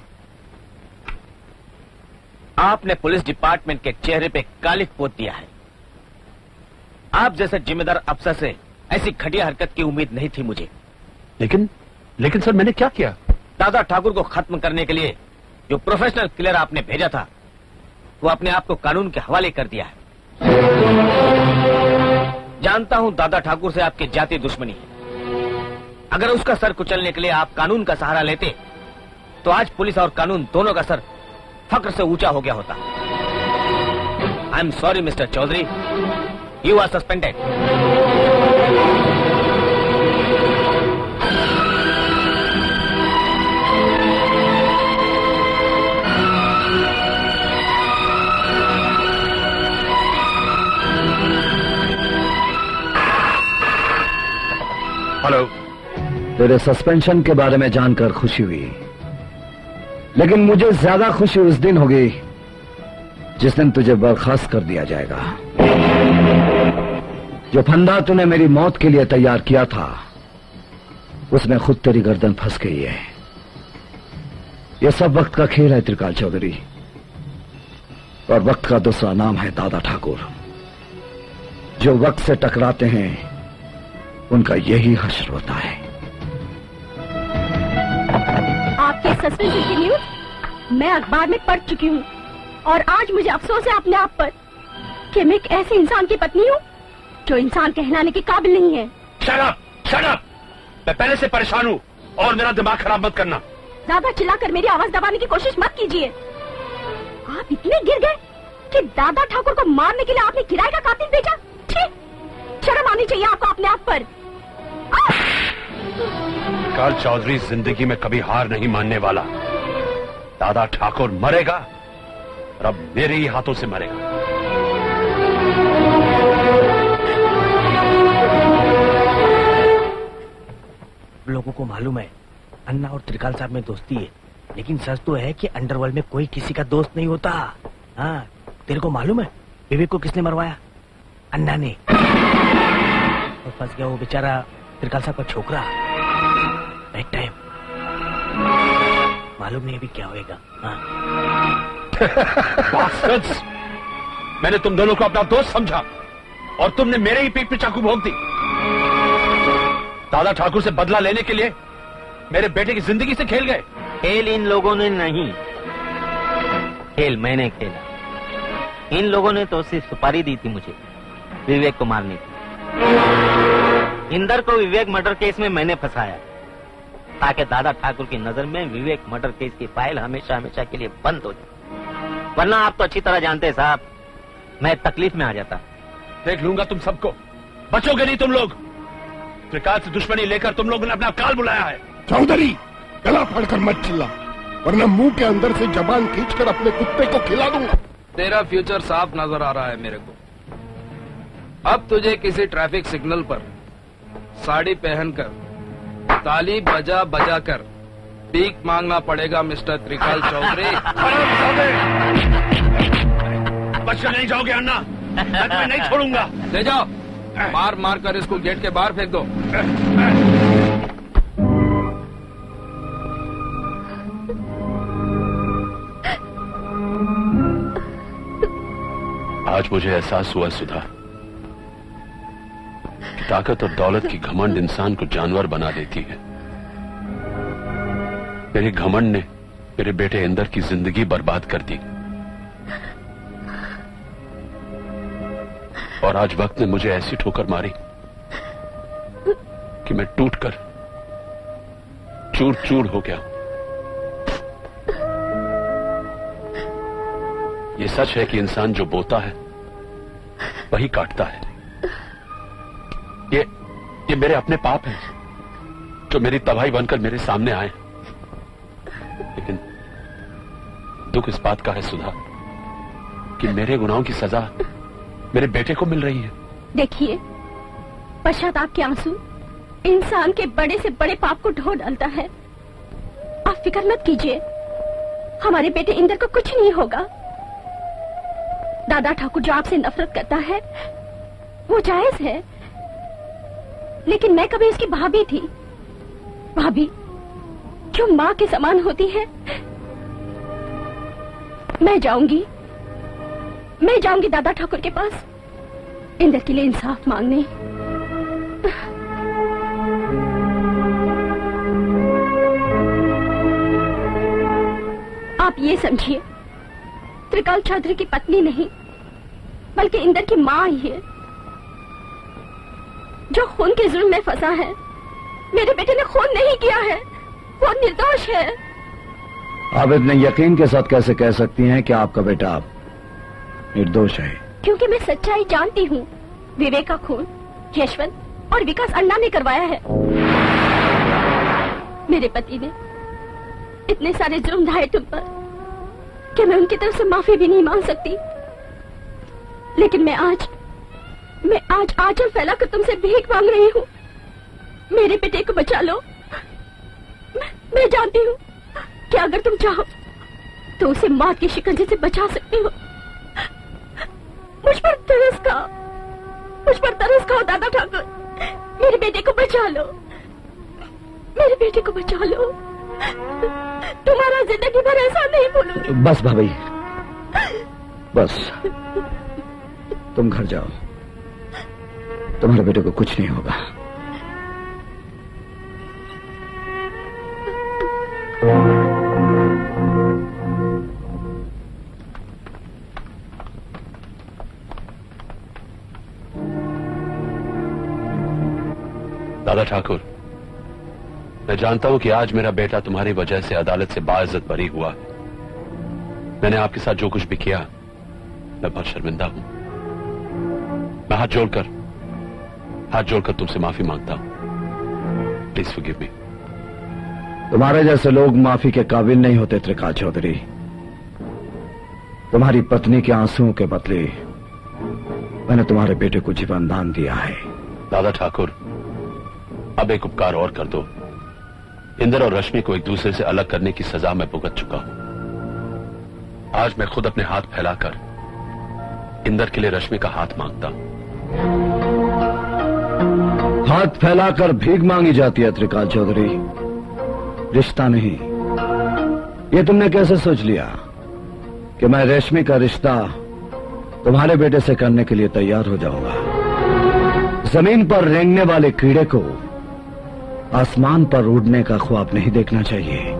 आपने पुलिस डिपार्टमेंट के चेहरे पे कालिख पोत दिया है। आप जैसे जिम्मेदार अफसर से ऐसी घटिया हरकत की उम्मीद नहीं थी मुझे। लेकिन सर मैंने क्या किया? दादा ठाकुर को खत्म करने के लिए जो प्रोफेशनल किलर आपने भेजा था वो अपने आप को कानून के हवाले कर दिया है। जानता हूं दादा ठाकुर से आपकी जाति दुश्मनी है। अगर उसका सर कुचलने के लिए आप कानून का सहारा लेते तो आज पुलिस और कानून दोनों का सर फक्र से ऊंचा हो गया होता। I am sorry mister Chaudhary, you are suspended. Hello. तेरे सस्पेंशन के बारे में जानकर खुशी हुई, लेकिन मुझे ज्यादा खुशी उस दिन होगी जिस दिन तुझे बर्खास्त कर दिया जाएगा। जो फंदा तूने मेरी मौत के लिए तैयार किया था उसमें खुद तेरी गर्दन फंस गई है। यह सब वक्त का खेल है त्रिकाल चौधरी, और वक्त का दूसरा नाम है दादा ठाकुर। जो वक्त से टकराते हैं उनका यही हश्र होता है। आपके सस्पेंशन की न्यूज मैं अखबार में पढ़ चुकी हूँ, और आज मुझे अफसोस है अपने आप पर कि मैं एक ऐसे इंसान की पत्नी हूँ जो इंसान कहलाने के काबिल नहीं है। Shut up! मैं पहले से परेशान हूँ और मेरा दिमाग खराब मत करना। ज्यादा चिल्लाकर मेरी आवाज दबाने की कोशिश मत कीजिए। आप इतने गिर गए कि दादा ठाकुर को मारने के लिए आपने किराए का कातिल भेजा। छी! शर्म आनी चाहिए आपको अपने आप पर। त्रिकाल चौधरी जिंदगी में कभी हार नहीं मानने वाला। दादा ठाकुर मरेगा और अब मेरे ही हाथों से मरेगा। लोगों को मालूम है अन्ना और त्रिकाल साहब में दोस्ती है, लेकिन सच तो है कि अंडरवर्ल्ड में कोई किसी का दोस्त नहीं होता। हाँ, तेरे को मालूम है विवेक को किसने मरवाया? अन्ना ने। और फंस गया वो बेचारा त्रिकाल साहब का छोकरा। बैक टाइम मालूम नहीं अभी क्या होएगा। हाँ। मैंने तुम दोनों को अपना दोस्त समझा और तुमने मेरे ही पीठ पे चाकू भोंक दी। दादा ठाकुर से बदला लेने के लिए मेरे बेटे की जिंदगी से खेल गए। खेल इन लोगों ने नहीं, खेल मैंने खेला। इन लोगों ने तो सिर्फ सुपारी दी थी मुझे विवेक को मारने की। इंदर को विवेक मर्डर केस में मैंने फंसाया ताकि दादा ठाकुर की नजर में विवेक मर्डर केस की फाइल हमेशा हमेशा के लिए बंद हो जाए। वरना आप तो अच्छी तरह जानते हैं साहब, मैं तकलीफ में आ जाता। देख लूंगा तुम सबको, बचोगे नहीं तुम लोग। त्रिकाल से दुश्मनी लेकर तुम लोगों ने अपना काल बुलाया है। चौधरी, गला फाड़कर मत चिल्ला, वरना मुंह के अंदर से जबान खींचकर अपने कुत्ते को खिला दूंगा। तेरा फ्यूचर साफ नजर आ रहा है मेरे को। अब तुझे किसी ट्रैफिक सिग्नल पर साड़ी पहनकर ताली बजा बजा कर भीख मांगना पड़ेगा मिस्टर त्रिकाल चौधरी। बच नहीं जाओगे अन्ना, मैं तुम्हें नहीं छोड़ूंगा। ले जाओ, मार मार कर इसको गेट के बाहर फेंक दो। आज मुझे एहसास हुआ सुधा कि ताकत और दौलत की घमंड इंसान को जानवर बना देती है। मेरे घमंड ने मेरे बेटे इंदर की जिंदगी बर्बाद कर दी और आज वक्त ने मुझे ऐसी ठोकर मारी कि मैं टूटकर चूर चूर हो गया। ये सच है कि इंसान जो बोता है वही काटता है। ये मेरे अपने पाप हैं जो मेरी तबाही बनकर मेरे सामने आए। लेकिन दुख इस बात का है सुधा कि मेरे गुनाहों की सजा मेरे बेटे को मिल रही है। देखिए, पश्चाताप के आंसू इंसान के बड़े से बड़े पाप को ढो डालता है। आप फिक्र मत कीजिए, हमारे बेटे इंदर को कुछ नहीं होगा। दादा ठाकुर जो आपसे नफरत करता है वो जायज है, लेकिन मैं कभी उसकी भाभी थी। भाभी जो माँ के समान होती है। मैं जाऊंगी दादा ठाकुर के पास इंदर के लिए इंसाफ मांगने। आप ये समझिए, त्रिकाल चौधरी की पत्नी नहीं बल्कि इंदर की माँ ही है जो खून के जुल्म में फंसा है। मेरे बेटे ने खून नहीं किया है, वो निर्दोष है। आप इतने यकीन के साथ कैसे कह सकती हैं कि आपका बेटा निर्दोष है? क्योंकि मैं सच्चाई जानती हूँ। विवेक का खून यशवंत और विकास अन्ना ने करवाया है। मेरे पति ने इतने सारे जुर्म ढाए तुम पर कि मैं उनकी तरफ से माफी भी नहीं मांग सकती। लेकिन मैं आज आंचल फैलाकर तुमसे भीख मांग रही हूँ। मेरे बेटे को बचा लो। मैं जानती हूँ कि अगर तुम चाहो तो उसे मौत के शिकंजे से बचा सकते हो। मुझ पर तरस खाओ दादा ठाकुर। मेरे बेटे को बचा लो, मेरे बेटे को बचा लो। तुम्हारा जिंदगी भर ऐसा नहीं भूलूंगी। बस भाभी, बस तुम घर जाओ, तुम्हारे बेटे को कुछ नहीं होगा। दादा ठाकुर, मैं जानता हूं कि आज मेरा बेटा तुम्हारी वजह से अदालत से बाइज्जत बरी हुआ है। मैंने आपके साथ जो कुछ भी किया मैं बहुत शर्मिंदा हूं। मैं हाथ जोड़कर तुमसे माफी मांगता हूं। Please forgive me. तुम्हारे जैसे लोग माफी के काबिल नहीं होते त्रिकाल चौधरी। तुम्हारी पत्नी के आंसुओं के बदले मैंने तुम्हारे बेटे को जीवन दान दिया है। दादा ठाकुर, अब एक उपकार और कर दो। इंदर और रश्मि को एक दूसरे से अलग करने की सजा मैं भुगत चुका हूं। आज मैं खुद अपने हाथ फैलाकर इंदर के लिए रश्मि का हाथ मांगता हूं। हाथ फैलाकर भीख मांगी जाती है त्रिकाल चौधरी, रिश्ता नहीं। ये तुमने कैसे सोच लिया कि मैं रश्मि का रिश्ता तुम्हारे बेटे से करने के लिए तैयार हो जाऊंगा? जमीन पर रेंगने वाले कीड़े को आसमान पर उड़ने का ख्वाब नहीं देखना चाहिए।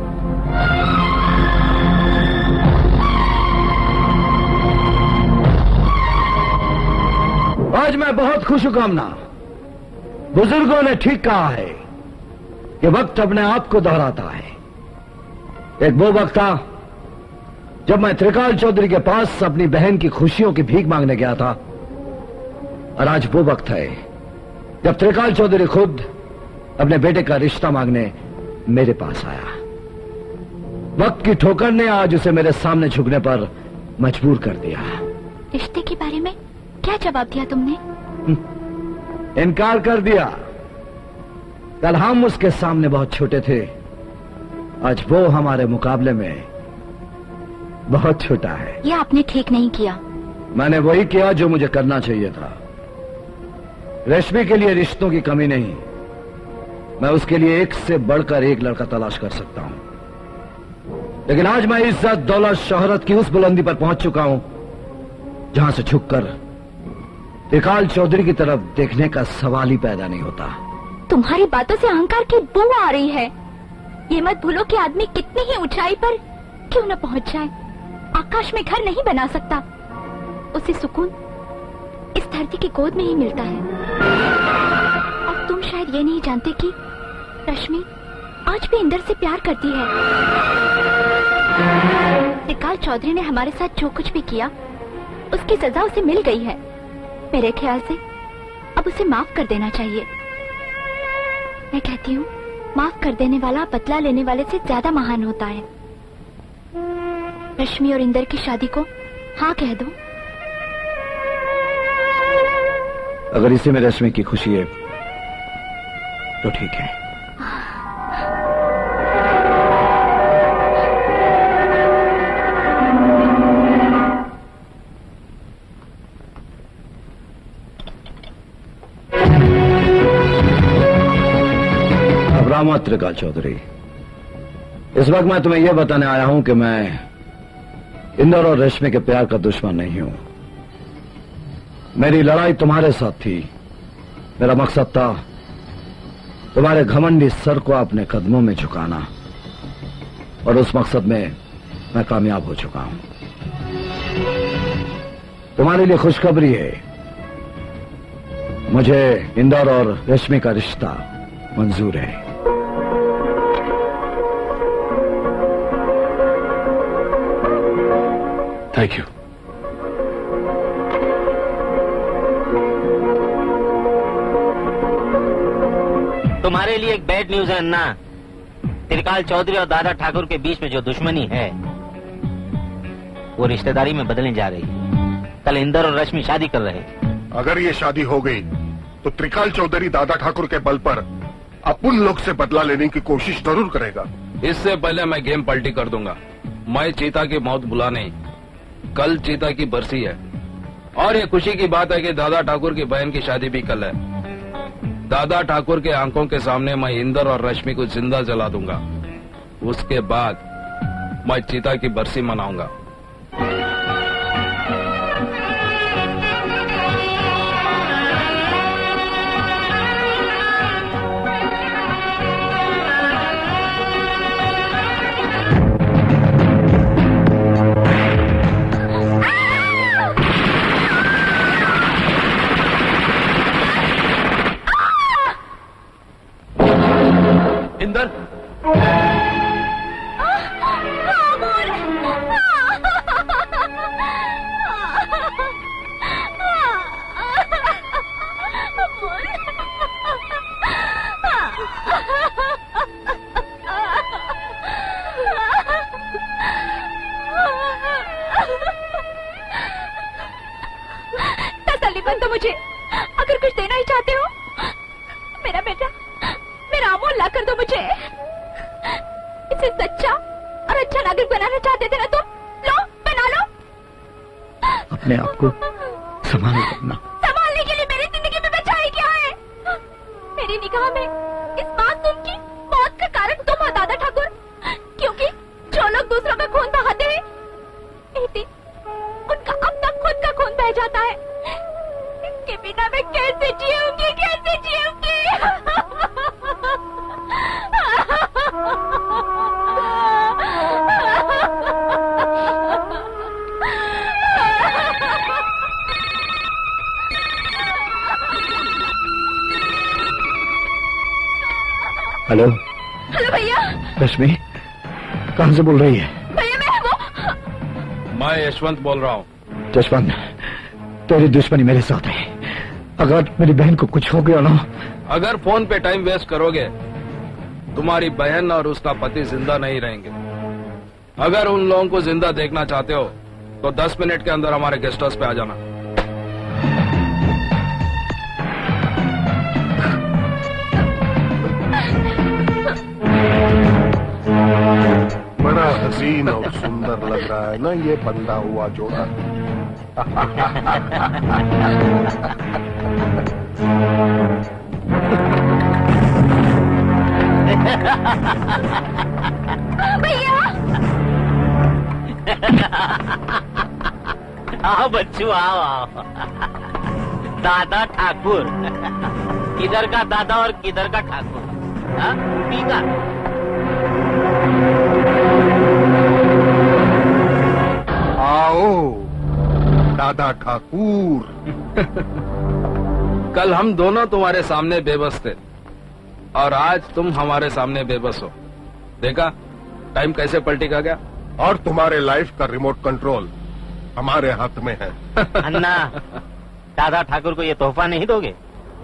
आज मैं बहुत खुश हूं कामना। बुजुर्गों ने ठीक कहा है कि वक्त अपने आप को दोहराता है। एक वो वक्त था जब मैं त्रिकाल चौधरी के पास अपनी बहन की खुशियों की भीख मांगने गया था, और आज वो वक्त है जब त्रिकाल चौधरी खुद अपने बेटे का रिश्ता मांगने मेरे पास आया। वक्त की ठोकर ने आज उसे मेरे सामने झुकने पर मजबूर कर दिया। रिश्ते के बारे में क्या जवाब दिया तुमने? इनकार कर दिया। कल हम उसके सामने बहुत छोटे थे, आज वो हमारे मुकाबले में बहुत छोटा है। ये आपने ठीक नहीं किया। मैंने वही किया जो मुझे करना चाहिए था। रश्मि के लिए रिश्तों की कमी नहीं, मैं उसके लिए एक से बढ़कर एक लड़का तलाश कर सकता हूं। लेकिन आज मैं इज्जत, दौलत, शोहरत की उस बुलंदी पर पहुंच चुका हूं जहां से झुककर त्रिकाल चौधरी की तरफ देखने का सवाल ही पैदा नहीं होता। तुम्हारी बातों से अहंकार की बू आ रही है। ये मत भूलो कि आदमी कितनी ही ऊंचाई पर क्यों न पहुंच जाए, आकाश में घर नहीं बना सकता। उसे सुकून इस धरती की गोद में ही मिलता है। और तुम शायद ये नहीं जानते कि रश्मि आज भी इंदर से प्यार करती है। त्रिकाल चौधरी ने हमारे साथ जो कुछ भी किया उसकी सजा उसे मिल गई है। मेरे ख्याल से अब उसे माफ कर देना चाहिए। मैं कहती हूँ माफ कर देने वाला बदला लेने वाले से ज्यादा महान होता है। रश्मि और इंदर की शादी को हाँ कह दो। अगर इसी में रश्मि की खुशी है तो ठीक है। मत त्रिकाल चौधरी, इस वक्त मैं तुम्हें यह बताने आया हूं कि मैं इंदर और रश्मि के प्यार का दुश्मन नहीं हूं। मेरी लड़ाई तुम्हारे साथ थी। मेरा मकसद था तुम्हारे घमंडी सर को अपने कदमों में झुकाना, और उस मकसद में मैं कामयाब हो चुका हूं। तुम्हारे लिए खुशखबरी है, मुझे इंदर और रश्मि का रिश्ता मंजूर है। Thank you. तुम्हारे लिए एक बैड न्यूज है अन्ना। त्रिकाल चौधरी और दादा ठाकुर के बीच में जो दुश्मनी है वो रिश्तेदारी में बदलने जा रही है। कल इंदर और रश्मि शादी कर रहे हैं। अगर ये शादी हो गई तो त्रिकाल चौधरी दादा ठाकुर के बल पर अपन लोग से बदला लेने की कोशिश जरूर करेगा। इससे पहले मैं गेम पलटी कर दूंगा। मैं चीता की मौत बुला नहीं। कल चीता की बरसी है और ये खुशी की बात है कि दादा ठाकुर की बहन की शादी भी कल है। दादा ठाकुर के आंखों के सामने मैं इंदर और रश्मि को जिंदा जला दूंगा। उसके बाद मैं चीता की बरसी मनाऊंगा। इंदर, तसल्ली बंदो मुझे, अगर कुछ देना ही चाहते हो, मेरा बेटा, मेरा अमोल ला कर दो मुझे। मुझसे सच्चा और अच्छा नागरिक बनाना चाहते थे ना तुम, लो बना लो। अपने आप को संभालो करना। संभालने के लिए मेरी जिंदगी में बचाई क्या है? मेरी निगाह में इस मासूम की मौत का कारण तुम हो दादा ठाकुर, क्योंकि जो लोग दूसरों का खून बहाते हैं एक दिन उनका अपना खुद का खून बह जाता है। इसके बिना मैं कैसे जीऊंगी, कैसे जीऊंगी? हेलो हेलो भैया। रश्मि कहां से बोल रही है? भैया मैं यशवंत बोल रहा हूँ। जसवंत, तेरी दुश्मनी मेरे साथ है। अगर मेरी बहन को कुछ हो गया ना, अगर फोन पे टाइम वेस्ट करोगे तुम्हारी बहन और उसका पति जिंदा नहीं रहेंगे। अगर उन लोगों को जिंदा देखना चाहते हो तो 10 मिनट के अंदर हमारे गेस्ट हाउस पे आ जाना। बड़ा हसीन और सुंदर लग रहा है ना ये बंधा हुआ जोड़ा। भैया। आओ बच्चू आओ आओ। दादा ठाकुर, किधर का दादा और किधर का ठाकुर? हाँ ऊपी का। आओ दादा ठाकुर। कल हम दोनों तुम्हारे सामने बेबस थे और आज तुम हमारे सामने बेबस हो। देखा टाइम कैसे पलटी का गया। और तुम्हारे लाइफ का रिमोट कंट्रोल हमारे हाथ में है। अन्ना, दादा ठाकुर को ये तोहफा नहीं दोगे?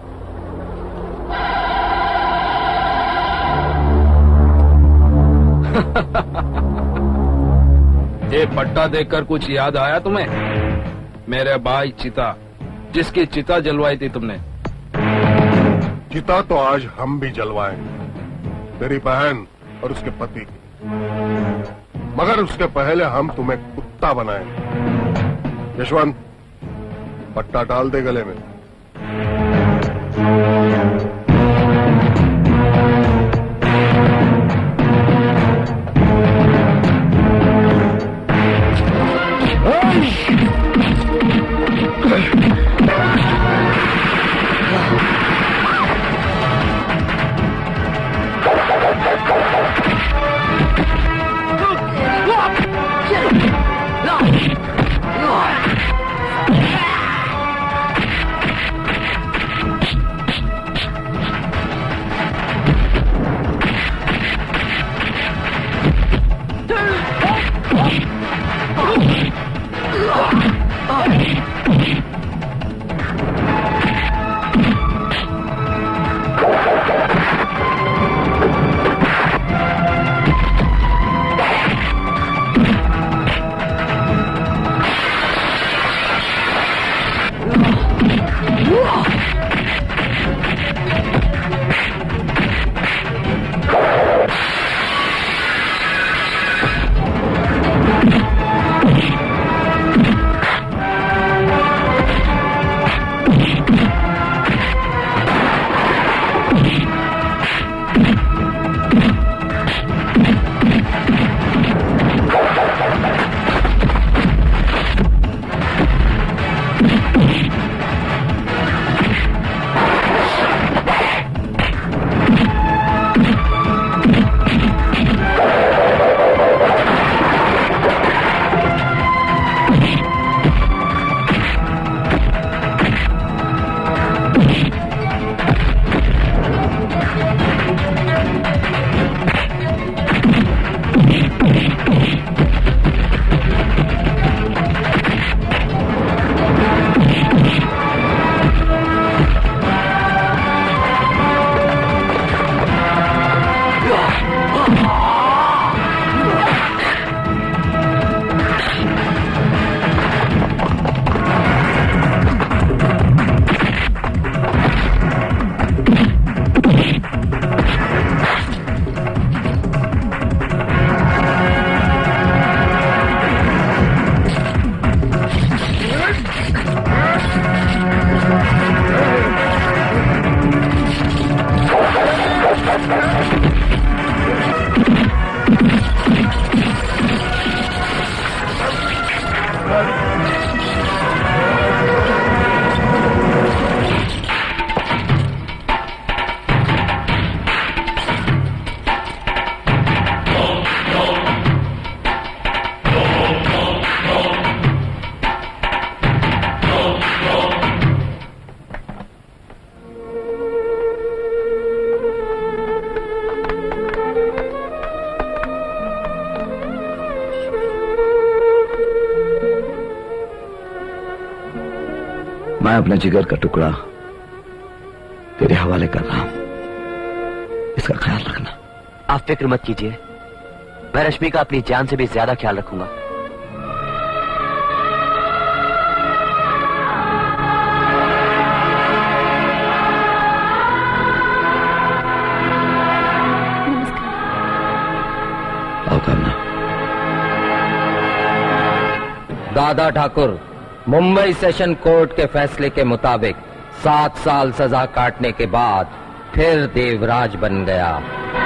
ये पट्टा देखकर कुछ याद आया तुम्हें? मेरे भाई चिता, जिसकी चिता जलवाई थी तुमने। चिता तो आज हम भी जलवाएंगे, तेरी बहन और उसके पति की। मगर उसके पहले हम तुम्हें कुत्ता बनाएंगे। यशवंत, पट्टा डाल दे गले में। मैं अपना जिगर का टुकड़ा तेरे हवाले कर रहा हूं, इसका ख्याल रखना। आप फिक्र मत कीजिए, मैं रश्मि का अपनी जान से भी ज्यादा ख्याल रखूंगा। आओ करना। दादा ठाकुर, मुंबई सेशन कोर्ट के फैसले के मुताबिक 7 साल सजा काटने के बाद फिर देवराज बन गया।